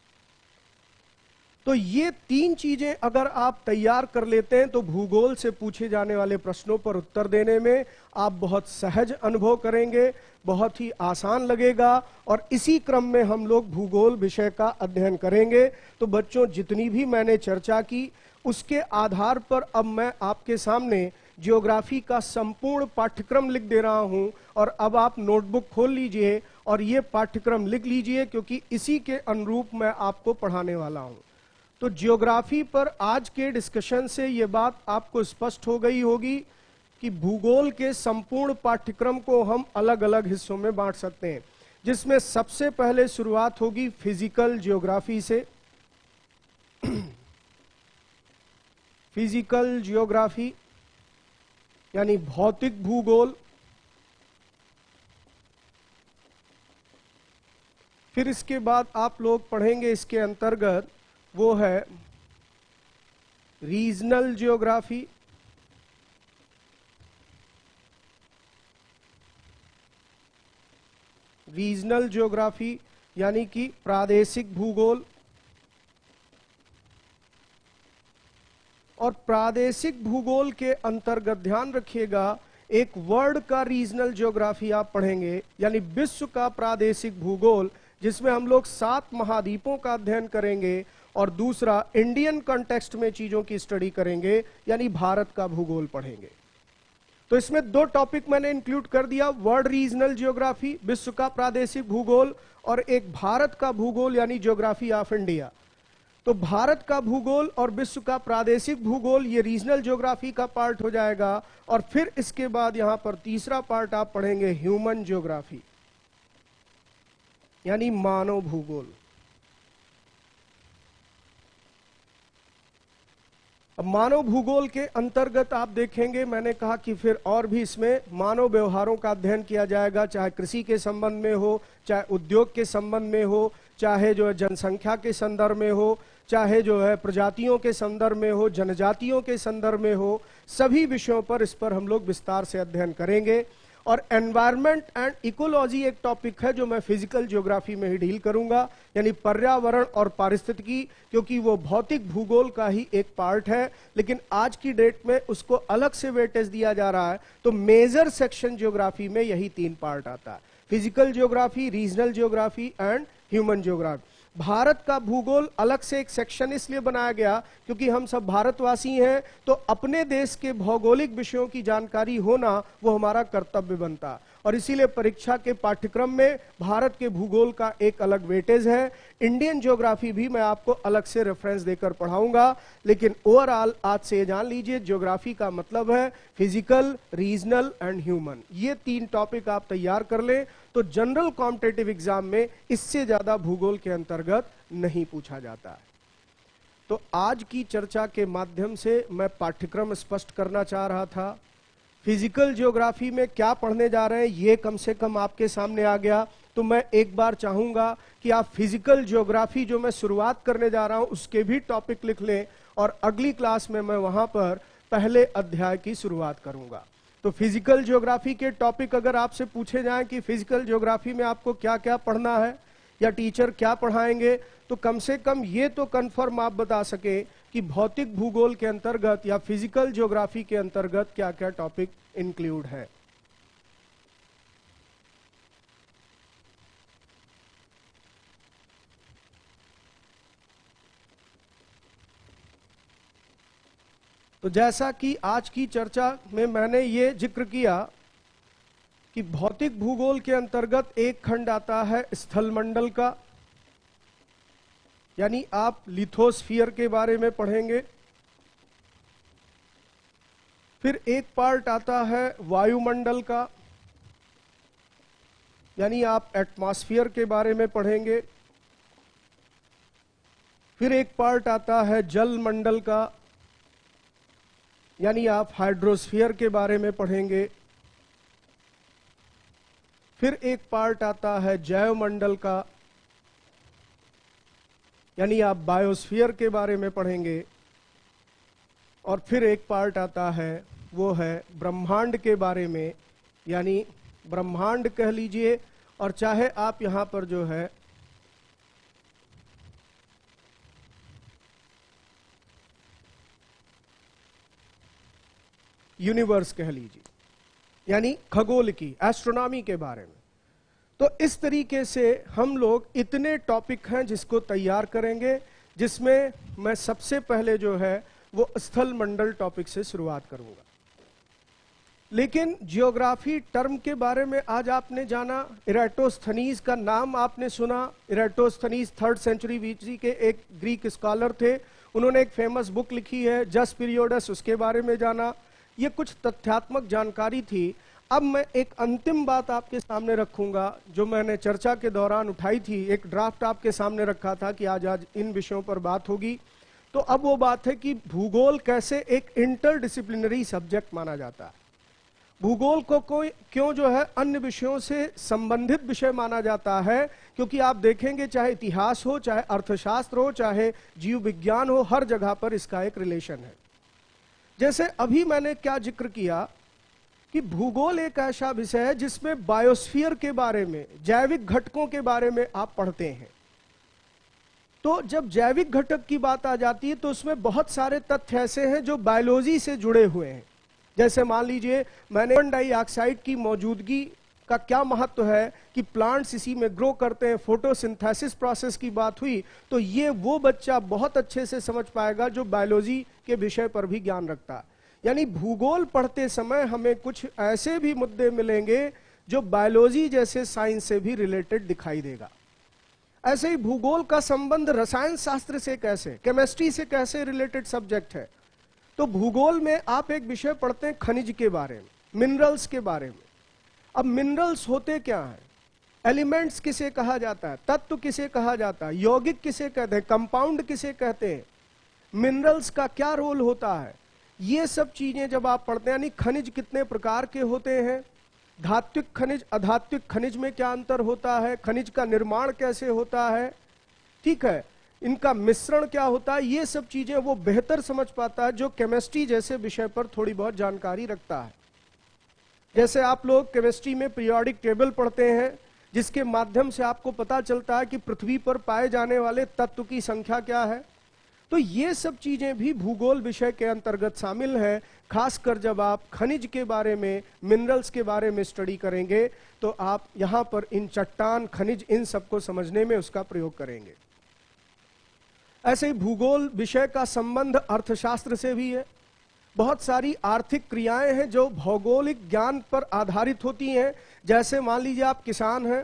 Speaker 1: तो ये तीन चीजें अगर आप तैयार कर लेते हैं तो भूगोल से पूछे जाने वाले प्रश्नों पर उत्तर देने में आप बहुत सहज अनुभव करेंगे, बहुत ही आसान लगेगा। और इसी क्रम में हम लोग भूगोल विषय का अध्ययन करेंगे। तो बच्चों, जितनी भी मैंने चर्चा की उसके आधार पर अब मैं आपके सामने ज्योग्राफी का संपूर्ण पाठ्यक्रम लिख दे रहा हूं, और अब आप नोटबुक खोल लीजिए और ये पाठ्यक्रम लिख लीजिए, क्योंकि इसी के अनुरूप मैं आपको पढ़ाने वाला हूं। तो ज्योग्राफी पर आज के डिस्कशन से ये बात आपको स्पष्ट हो गई होगी कि भूगोल के संपूर्ण पाठ्यक्रम को हम अलग अलग हिस्सों में बांट सकते हैं, जिसमें सबसे पहले शुरुआत होगी फिजिकल ज्योग्राफी से। फिजिकल ज्योग्राफी यानी भौतिक भूगोल। फिर इसके बाद आप लोग पढ़ेंगे इसके अंतर्गत वो है रीजनल ज्योग्राफी। रीजनल ज्योग्राफी यानी कि प्रादेशिक भूगोल। और प्रादेशिक भूगोल के अंतर्गत ध्यान रखिएगा, एक वर्ड का रीजनल ज्योग्राफी आप पढ़ेंगे यानी विश्व का प्रादेशिक भूगोल, जिसमें हम लोग सात महाद्वीपों का अध्ययन करेंगे, और दूसरा इंडियन कॉन्टेक्स्ट में चीजों की स्टडी करेंगे यानी भारत का भूगोल पढ़ेंगे। तो इसमें दो टॉपिक मैंने इंक्लूड कर दिया, वर्ल्ड रीजनल ज्योग्राफी विश्व का प्रादेशिक भूगोल, और एक भारत का भूगोल यानी ज्योग्राफी ऑफ इंडिया। तो भारत का भूगोल और विश्व का प्रादेशिक भूगोल ये रीजनल ज्योग्राफी का पार्ट हो जाएगा। और फिर इसके बाद यहां पर तीसरा पार्ट आप पढ़ेंगे ह्यूमन ज्योग्राफी यानी मानव भूगोल। अब मानव भूगोल के अंतर्गत आप देखेंगे, मैंने कहा कि फिर और भी इसमें मानव व्यवहारों का अध्ययन किया जाएगा, चाहे कृषि के संबंध में हो, चाहे उद्योग के संबंध में हो, चाहे जो है जनसंख्या के संदर्भ में हो, चाहे जो है प्रजातियों के संदर्भ में हो, जनजातियों के संदर्भ में हो, सभी विषयों पर इस पर हम लोग विस्तार से अध्ययन करेंगे। और एनवायरनमेंट एंड इकोलॉजी एक टॉपिक है जो मैं फिजिकल ज्योग्राफी में ही डील करूंगा, यानी पर्यावरण और पारिस्थितिकी, क्योंकि वो भौतिक भूगोल का ही एक पार्ट है, लेकिन आज की डेट में उसको अलग से वेटेज दिया जा रहा है। तो मेजर सेक्शन ज्योग्राफी में यही तीन पार्ट आता है, physical geography, regional geography and human geography. Bharat का भूगोल अलग से एक सेक्शन इसलिए बनाया गया क्योंकि हम सब भारतवासी हैं, तो अपने देश के भौगोलिक विषयों की जानकारी होना वो हमारा कर्तव्य बनता, और इसीलिए परीक्षा के पाठ्यक्रम में भारत के भूगोल का एक अलग वेटेज है। इंडियन ज्योग्राफी भी मैं आपको अलग से रेफरेंस देकर पढ़ाऊंगा, लेकिन ओवरऑल आज से जान लीजिए ज्योग्राफी का मतलब है फिजिकल, रीजनल एंड ह्यूमन। ये तीन टॉपिक आप तैयार कर लें तो जनरल कॉम्पिटिटिव एग्जाम में इससे ज्यादा भूगोल के अंतर्गत नहीं पूछा जाता है। तो आज की चर्चा के माध्यम से मैं पाठ्यक्रम स्पष्ट करना चाह रहा था। फिजिकल ज्योग्राफी में क्या पढ़ने जा रहे हैं ये कम से कम आपके सामने आ गया। तो मैं एक बार चाहूंगा कि आप फिजिकल ज्योग्राफी जो मैं शुरुआत करने जा रहा हूं उसके भी टॉपिक लिख लें, और अगली क्लास में मैं वहां पर पहले अध्याय की शुरुआत करूंगा। तो फिजिकल ज्योग्राफी के टॉपिक अगर आपसे पूछे जाएं कि फिजिकल ज्योग्राफी में आपको क्या क्या पढ़ना है या टीचर क्या पढ़ाएंगे, तो कम से कम ये तो कंफर्म आप बता सके कि भौतिक भूगोल के अंतर्गत या फिजिकल ज्योग्राफी के अंतर्गत क्या क्या टॉपिक इंक्लूड है। तो जैसा कि आज की चर्चा में मैंने ये जिक्र किया कि भौतिक भूगोल के अंतर्गत एक खंड आता है स्थल मंडल का, यानी आप लिथोस्फीयर के बारे में पढ़ेंगे। फिर एक पार्ट आता है वायुमंडल का, यानी आप एटमॉस्फेयर के बारे में पढ़ेंगे। फिर एक पार्ट आता है जल मंडल का, यानी आप हाइड्रोस्फीयर के बारे में पढ़ेंगे। फिर एक पार्ट आता है जैव मंडल का, यानी आप बायोस्फीयर के बारे में पढ़ेंगे। और फिर एक पार्ट आता है वो है ब्रह्मांड के बारे में, यानी ब्रह्मांड कह लीजिए, और चाहे आप यहां पर जो है यूनिवर्स कह लीजिए, यानी खगोल की, एस्ट्रोनॉमी के बारे में। तो इस तरीके से हम लोग इतने टॉपिक हैं जिसको तैयार करेंगे, जिसमें मैं सबसे पहले जो है वो स्थल मंडल टॉपिक से शुरुआत करूंगा। लेकिन जियोग्राफी टर्म के बारे में आज आपने जाना, इराटोस्थनीज का नाम आपने सुना। इराटोस्थनीज थर्ड सेंचुरी बीसी के एक ग्रीक स्कॉलर थे, उन्होंने एक फेमस बुक लिखी है जस पीरियोडस, उसके बारे में जाना। ये कुछ तथ्यात्मक जानकारी थी। अब मैं एक अंतिम बात आपके सामने रखूंगा जो मैंने चर्चा के दौरान उठाई थी, एक ड्राफ्ट आपके सामने रखा था कि आज आज इन विषयों पर बात होगी। तो अब वो बात है कि भूगोल कैसे एक इंटरडिसिप्लिनरी सब्जेक्ट माना जाता है, भूगोल को कोई क्यों जो है अन्य विषयों से संबंधित विषय माना जाता है। क्योंकि आप देखेंगे चाहे इतिहास हो, चाहे अर्थशास्त्र हो, चाहे जीव विज्ञान हो, हर जगह पर इसका एक रिलेशन है। जैसे अभी मैंने क्या जिक्र किया कि भूगोल एक ऐसा विषय है जिसमें बायोस्फीयर के बारे में, जैविक घटकों के बारे में आप पढ़ते हैं। तो जब जैविक घटक की बात आ जाती है तो उसमें बहुत सारे तथ्य ऐसे हैं जो बायोलॉजी से जुड़े हुए हैं। जैसे मान लीजिए मैंने कार्बन डाइऑक्साइड की मौजूदगी का क्या महत्व है कि प्लांट्स इसी में ग्रो करते हैं, फोटोसिंथेसिस प्रोसेस की बात हुई, तो ये वो बच्चा बहुत अच्छे से समझ पाएगा जो बायोलॉजी के विषय पर भी ज्ञान रखता है। यानी भूगोल पढ़ते समय हमें कुछ ऐसे भी मुद्दे मिलेंगे जो बायोलॉजी जैसे साइंस से भी रिलेटेड दिखाई देगा। ऐसे ही भूगोल का संबंध रसायन शास्त्र से कैसे, केमिस्ट्री से कैसे रिलेटेड सब्जेक्ट है। तो भूगोल में आप एक विषय पढ़ते हैं खनिज के बारे में, मिनरल्स के बारे में। अब मिनरल्स होते क्या हैं, एलिमेंट्स किसे कहा जाता है, तत्व किसे कहा जाता है, यौगिक किसे कहते हैं, कंपाउंड किसे कहते हैं, मिनरल्स का क्या रोल होता है, ये सब चीजें जब आप पढ़ते हैं। यानी खनिज कितने प्रकार के होते हैं, धात्विक खनिज, अधात्विक खनिज में क्या अंतर होता है, खनिज का निर्माण कैसे होता है, ठीक है, इनका मिश्रण क्या होता है, ये सब चीजें वो बेहतर समझ पाता है जो केमिस्ट्री जैसे विषय पर थोड़ी बहुत जानकारी रखता है। जैसे आप लोग केमिस्ट्री में पीरियोडिक टेबल पढ़ते हैं, जिसके माध्यम से आपको पता चलता है कि पृथ्वी पर पाए जाने वाले तत्व की संख्या क्या है। तो ये सब चीजें भी भूगोल विषय के अंतर्गत शामिल हैं। खासकर जब आप खनिज के बारे में, मिनरल्स के बारे में स्टडी करेंगे तो आप यहां पर इन चट्टान, खनिज, इन सबको समझने में उसका प्रयोग करेंगे। ऐसे ही भूगोल विषय का संबंध अर्थशास्त्र से भी है। बहुत सारी आर्थिक क्रियाएं हैं जो भौगोलिक ज्ञान पर आधारित होती हैं। जैसे मान लीजिए आप किसान हैं,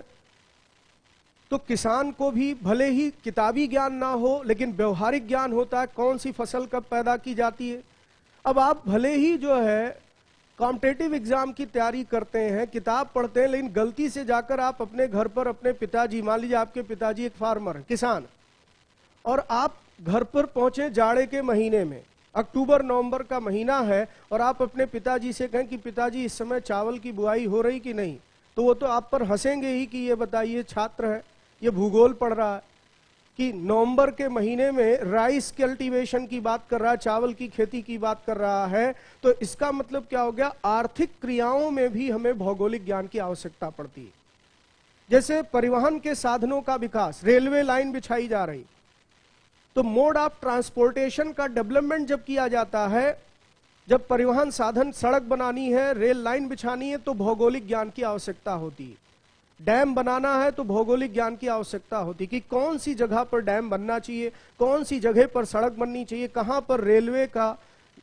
Speaker 1: तो किसान को भी भले ही किताबी ज्ञान ना हो, लेकिन व्यवहारिक ज्ञान होता है, कौन सी फसल कब पैदा की जाती है। अब आप भले ही जो है कॉम्पिटिटिव एग्जाम की तैयारी करते हैं, किताब पढ़ते हैं, लेकिन गलती से जाकर आप अपने घर पर अपने पिताजी, मान लीजिए आपके पिताजी एक फार्मर, किसान, और आप घर पर पहुंचे जाड़े के महीने में, अक्टूबर नवंबर का महीना है, और आप अपने पिताजी से कहें कि पिताजी इस समय चावल की बुआई हो रही कि नहीं, तो वो तो आप पर हंसेंगे ही कि ये बताइए छात्र है, ये भूगोल पढ़ रहा है कि नवंबर के महीने में राइस कल्टीवेशन की बात कर रहा है, चावल की खेती की बात कर रहा है। तो इसका मतलब क्या हो गया, आर्थिक क्रियाओं में भी हमें भौगोलिक ज्ञान की आवश्यकता पड़ती है। जैसे परिवहन के साधनों का विकास, रेलवे लाइन बिछाई जा रही, तो मोड ऑफ ट्रांसपोर्टेशन का डेवलपमेंट जब किया जाता है, जब परिवहन साधन, सड़क बनानी है, रेल लाइन बिछानी है, तो भौगोलिक ज्ञान की आवश्यकता होती है। डैम बनाना है तो भौगोलिक ज्ञान की आवश्यकता होती है कि कौन सी जगह पर डैम बनना चाहिए, कौन सी जगह पर सड़क बननी चाहिए, कहां पर रेलवे का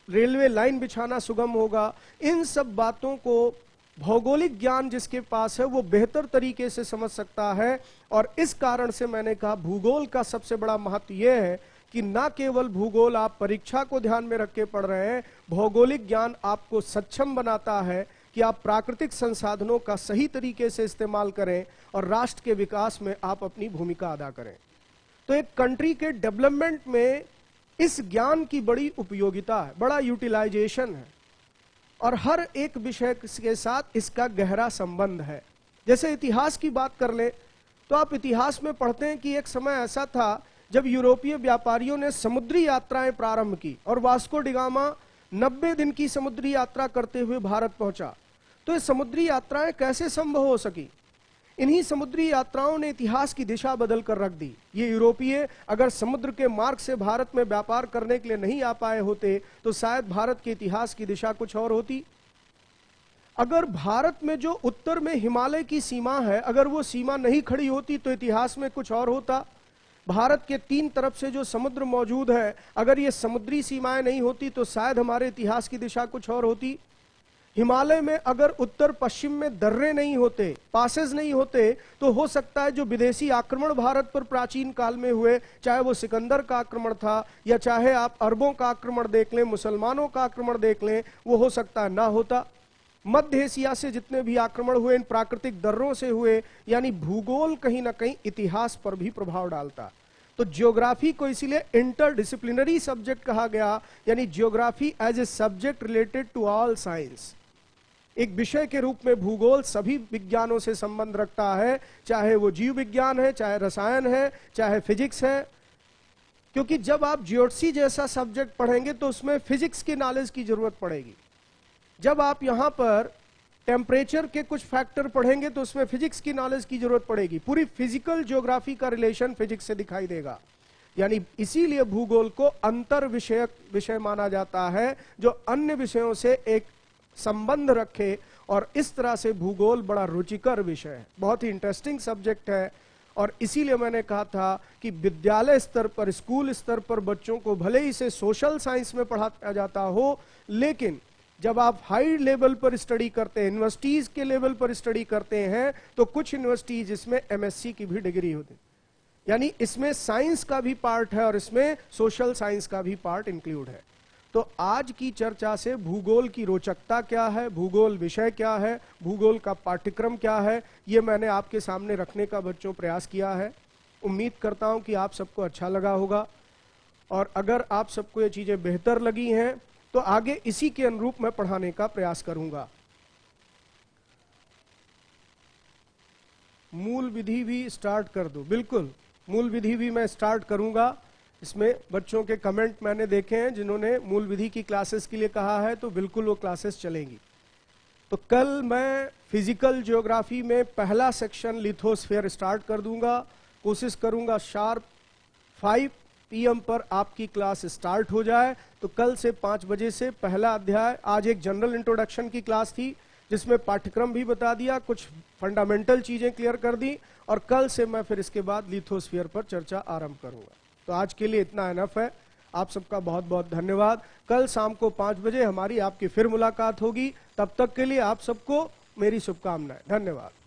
Speaker 1: रेलवे लाइन बिछाना सुगम होगा। इन सब बातों को भौगोलिक ज्ञान जिसके पास है वो बेहतर तरीके से समझ सकता है। और इस कारण से मैंने कहा भूगोल का सबसे बड़ा महत्व यह है कि ना केवल भूगोल आप परीक्षा को ध्यान में रख के पढ़ रहे हैं, भौगोलिक ज्ञान आपको सक्षम बनाता है कि आप प्राकृतिक संसाधनों का सही तरीके से इस्तेमाल करें और राष्ट्र के विकास में आप अपनी भूमिका अदा करें। तो एक कंट्री के डेवलपमेंट में इस ज्ञान की बड़ी उपयोगिता है, बड़ा यूटिलाइजेशन है और हर एक विषय के साथ इसका गहरा संबंध है। जैसे इतिहास की बात कर ले तो आप इतिहास में पढ़ते हैं कि एक समय ऐसा था जब यूरोपीय व्यापारियों ने समुद्री यात्राएं प्रारंभ की और वास्को डिगामा नब्बे दिन की समुद्री यात्रा करते हुए भारत पहुंचा। तो ये समुद्री यात्राएं कैसे संभव हो सकी? इन्हीं समुद्री यात्राओं ने इतिहास की दिशा बदल कर रख दी। ये यूरोपीय अगर समुद्र के मार्ग से भारत में व्यापार करने के लिए नहीं आ पाए होते तो शायद भारत के इतिहास की दिशा कुछ और होती। अगर भारत में जो उत्तर में हिमालय की सीमा है, अगर वो सीमा नहीं खड़ी होती तो इतिहास में कुछ और होता। भारत के तीन तरफ से जो समुद्र मौजूद है, अगर ये समुद्री सीमाएं नहीं होती तो शायद हमारे इतिहास की दिशा कुछ और होती। हिमालय में अगर उत्तर पश्चिम में दर्रे नहीं होते, पासेज नहीं होते, तो हो सकता है जो विदेशी आक्रमण भारत पर प्राचीन काल में हुए, चाहे वो सिकंदर का आक्रमण था या चाहे आप अरबों का आक्रमण देख लें, मुसलमानों का आक्रमण देख लें, वो हो सकता है ना होता। मध्य एशिया से जितने भी आक्रमण हुए इन प्राकृतिक दर्रों से हुए। यानी भूगोल कहीं ना कहीं इतिहास पर भी प्रभाव डालता। तो ज्योग्राफी को इसीलिए इंटरडिसिप्लिनरी सब्जेक्ट कहा गया, यानी geography as a subject related to all science. एक विषय के रूप में भूगोल सभी विज्ञानों से संबंध रखता है, चाहे वो जीव विज्ञान है, चाहे रसायन है, चाहे फिजिक्स है। क्योंकि जब आप ज्योग्राफी जैसा सब्जेक्ट पढ़ेंगे तो उसमें फिजिक्स की नॉलेज की जरूरत पड़ेगी। जब आप यहां पर टेम्परेचर के कुछ फैक्टर पढ़ेंगे तो उसमें फिजिक्स की नॉलेज की जरूरत पड़ेगी। पूरी फिजिकल ज्योग्राफी का रिलेशन फिजिक्स से दिखाई देगा। यानी इसीलिए भूगोल को अंतर विषयक विषय माना जाता है, जो अन्य विषयों से एक संबंध रखे। और इस तरह से भूगोल बड़ा रुचिकर विषय है, बहुत ही इंटरेस्टिंग सब्जेक्ट है। और इसीलिए मैंने कहा था कि विद्यालय स्तर पर, स्कूल स्तर पर बच्चों को भले ही इसे सोशल साइंस में पढ़ाया जाता हो, लेकिन जब आप हाई लेवल पर स्टडी करते हैं, यूनिवर्सिटीज के लेवल पर स्टडी करते हैं, तो कुछ यूनिवर्सिटीज इसमें एमएससी की भी डिग्री होती है। यानी इसमें साइंस का भी पार्ट है और इसमें सोशल साइंस का भी पार्ट इंक्लूड है। तो आज की चर्चा से भूगोल की रोचकता क्या है, भूगोल विषय क्या है, भूगोल का पाठ्यक्रम क्या है, ये मैंने आपके सामने रखने का बच्चों प्रयास किया है। उम्मीद करता हूं कि आप सबको अच्छा लगा होगा। और अगर आप सबको ये चीजें बेहतर लगी हैं तो आगे इसी के अनुरूप मैं पढ़ाने का प्रयास करूंगा। मूल विधि भी स्टार्ट कर दो। बिल्कुल, मूल विधि भी मैं स्टार्ट करूंगा। इसमें बच्चों के कमेंट मैंने देखे हैं जिन्होंने मूल विधि की क्लासेस के लिए कहा है, तो बिल्कुल वो क्लासेस चलेंगी। तो कल मैं फिजिकल ज्योग्राफी में पहला सेक्शन लिथोस्फीयर स्टार्ट कर दूंगा। कोशिश करूंगा शार्प फाइव पीएम पर आपकी क्लास स्टार्ट हो जाए। तो कल से पाँच बजे से पहला अध्याय, आज एक जनरल इंट्रोडक्शन की क्लास थी जिसमें पाठ्यक्रम भी बता दिया, कुछ फंडामेंटल चीजें क्लियर कर दी, और कल से मैं फिर इसके बाद लिथोस्फीयर पर चर्चा आरंभ करूंगा। तो आज के लिए इतना इनफ है। आप सबका बहुत बहुत धन्यवाद। कल शाम को पाँच बजे हमारी आपकी फिर मुलाकात होगी। तब तक के लिए आप सबको मेरी शुभकामनाएं। धन्यवाद।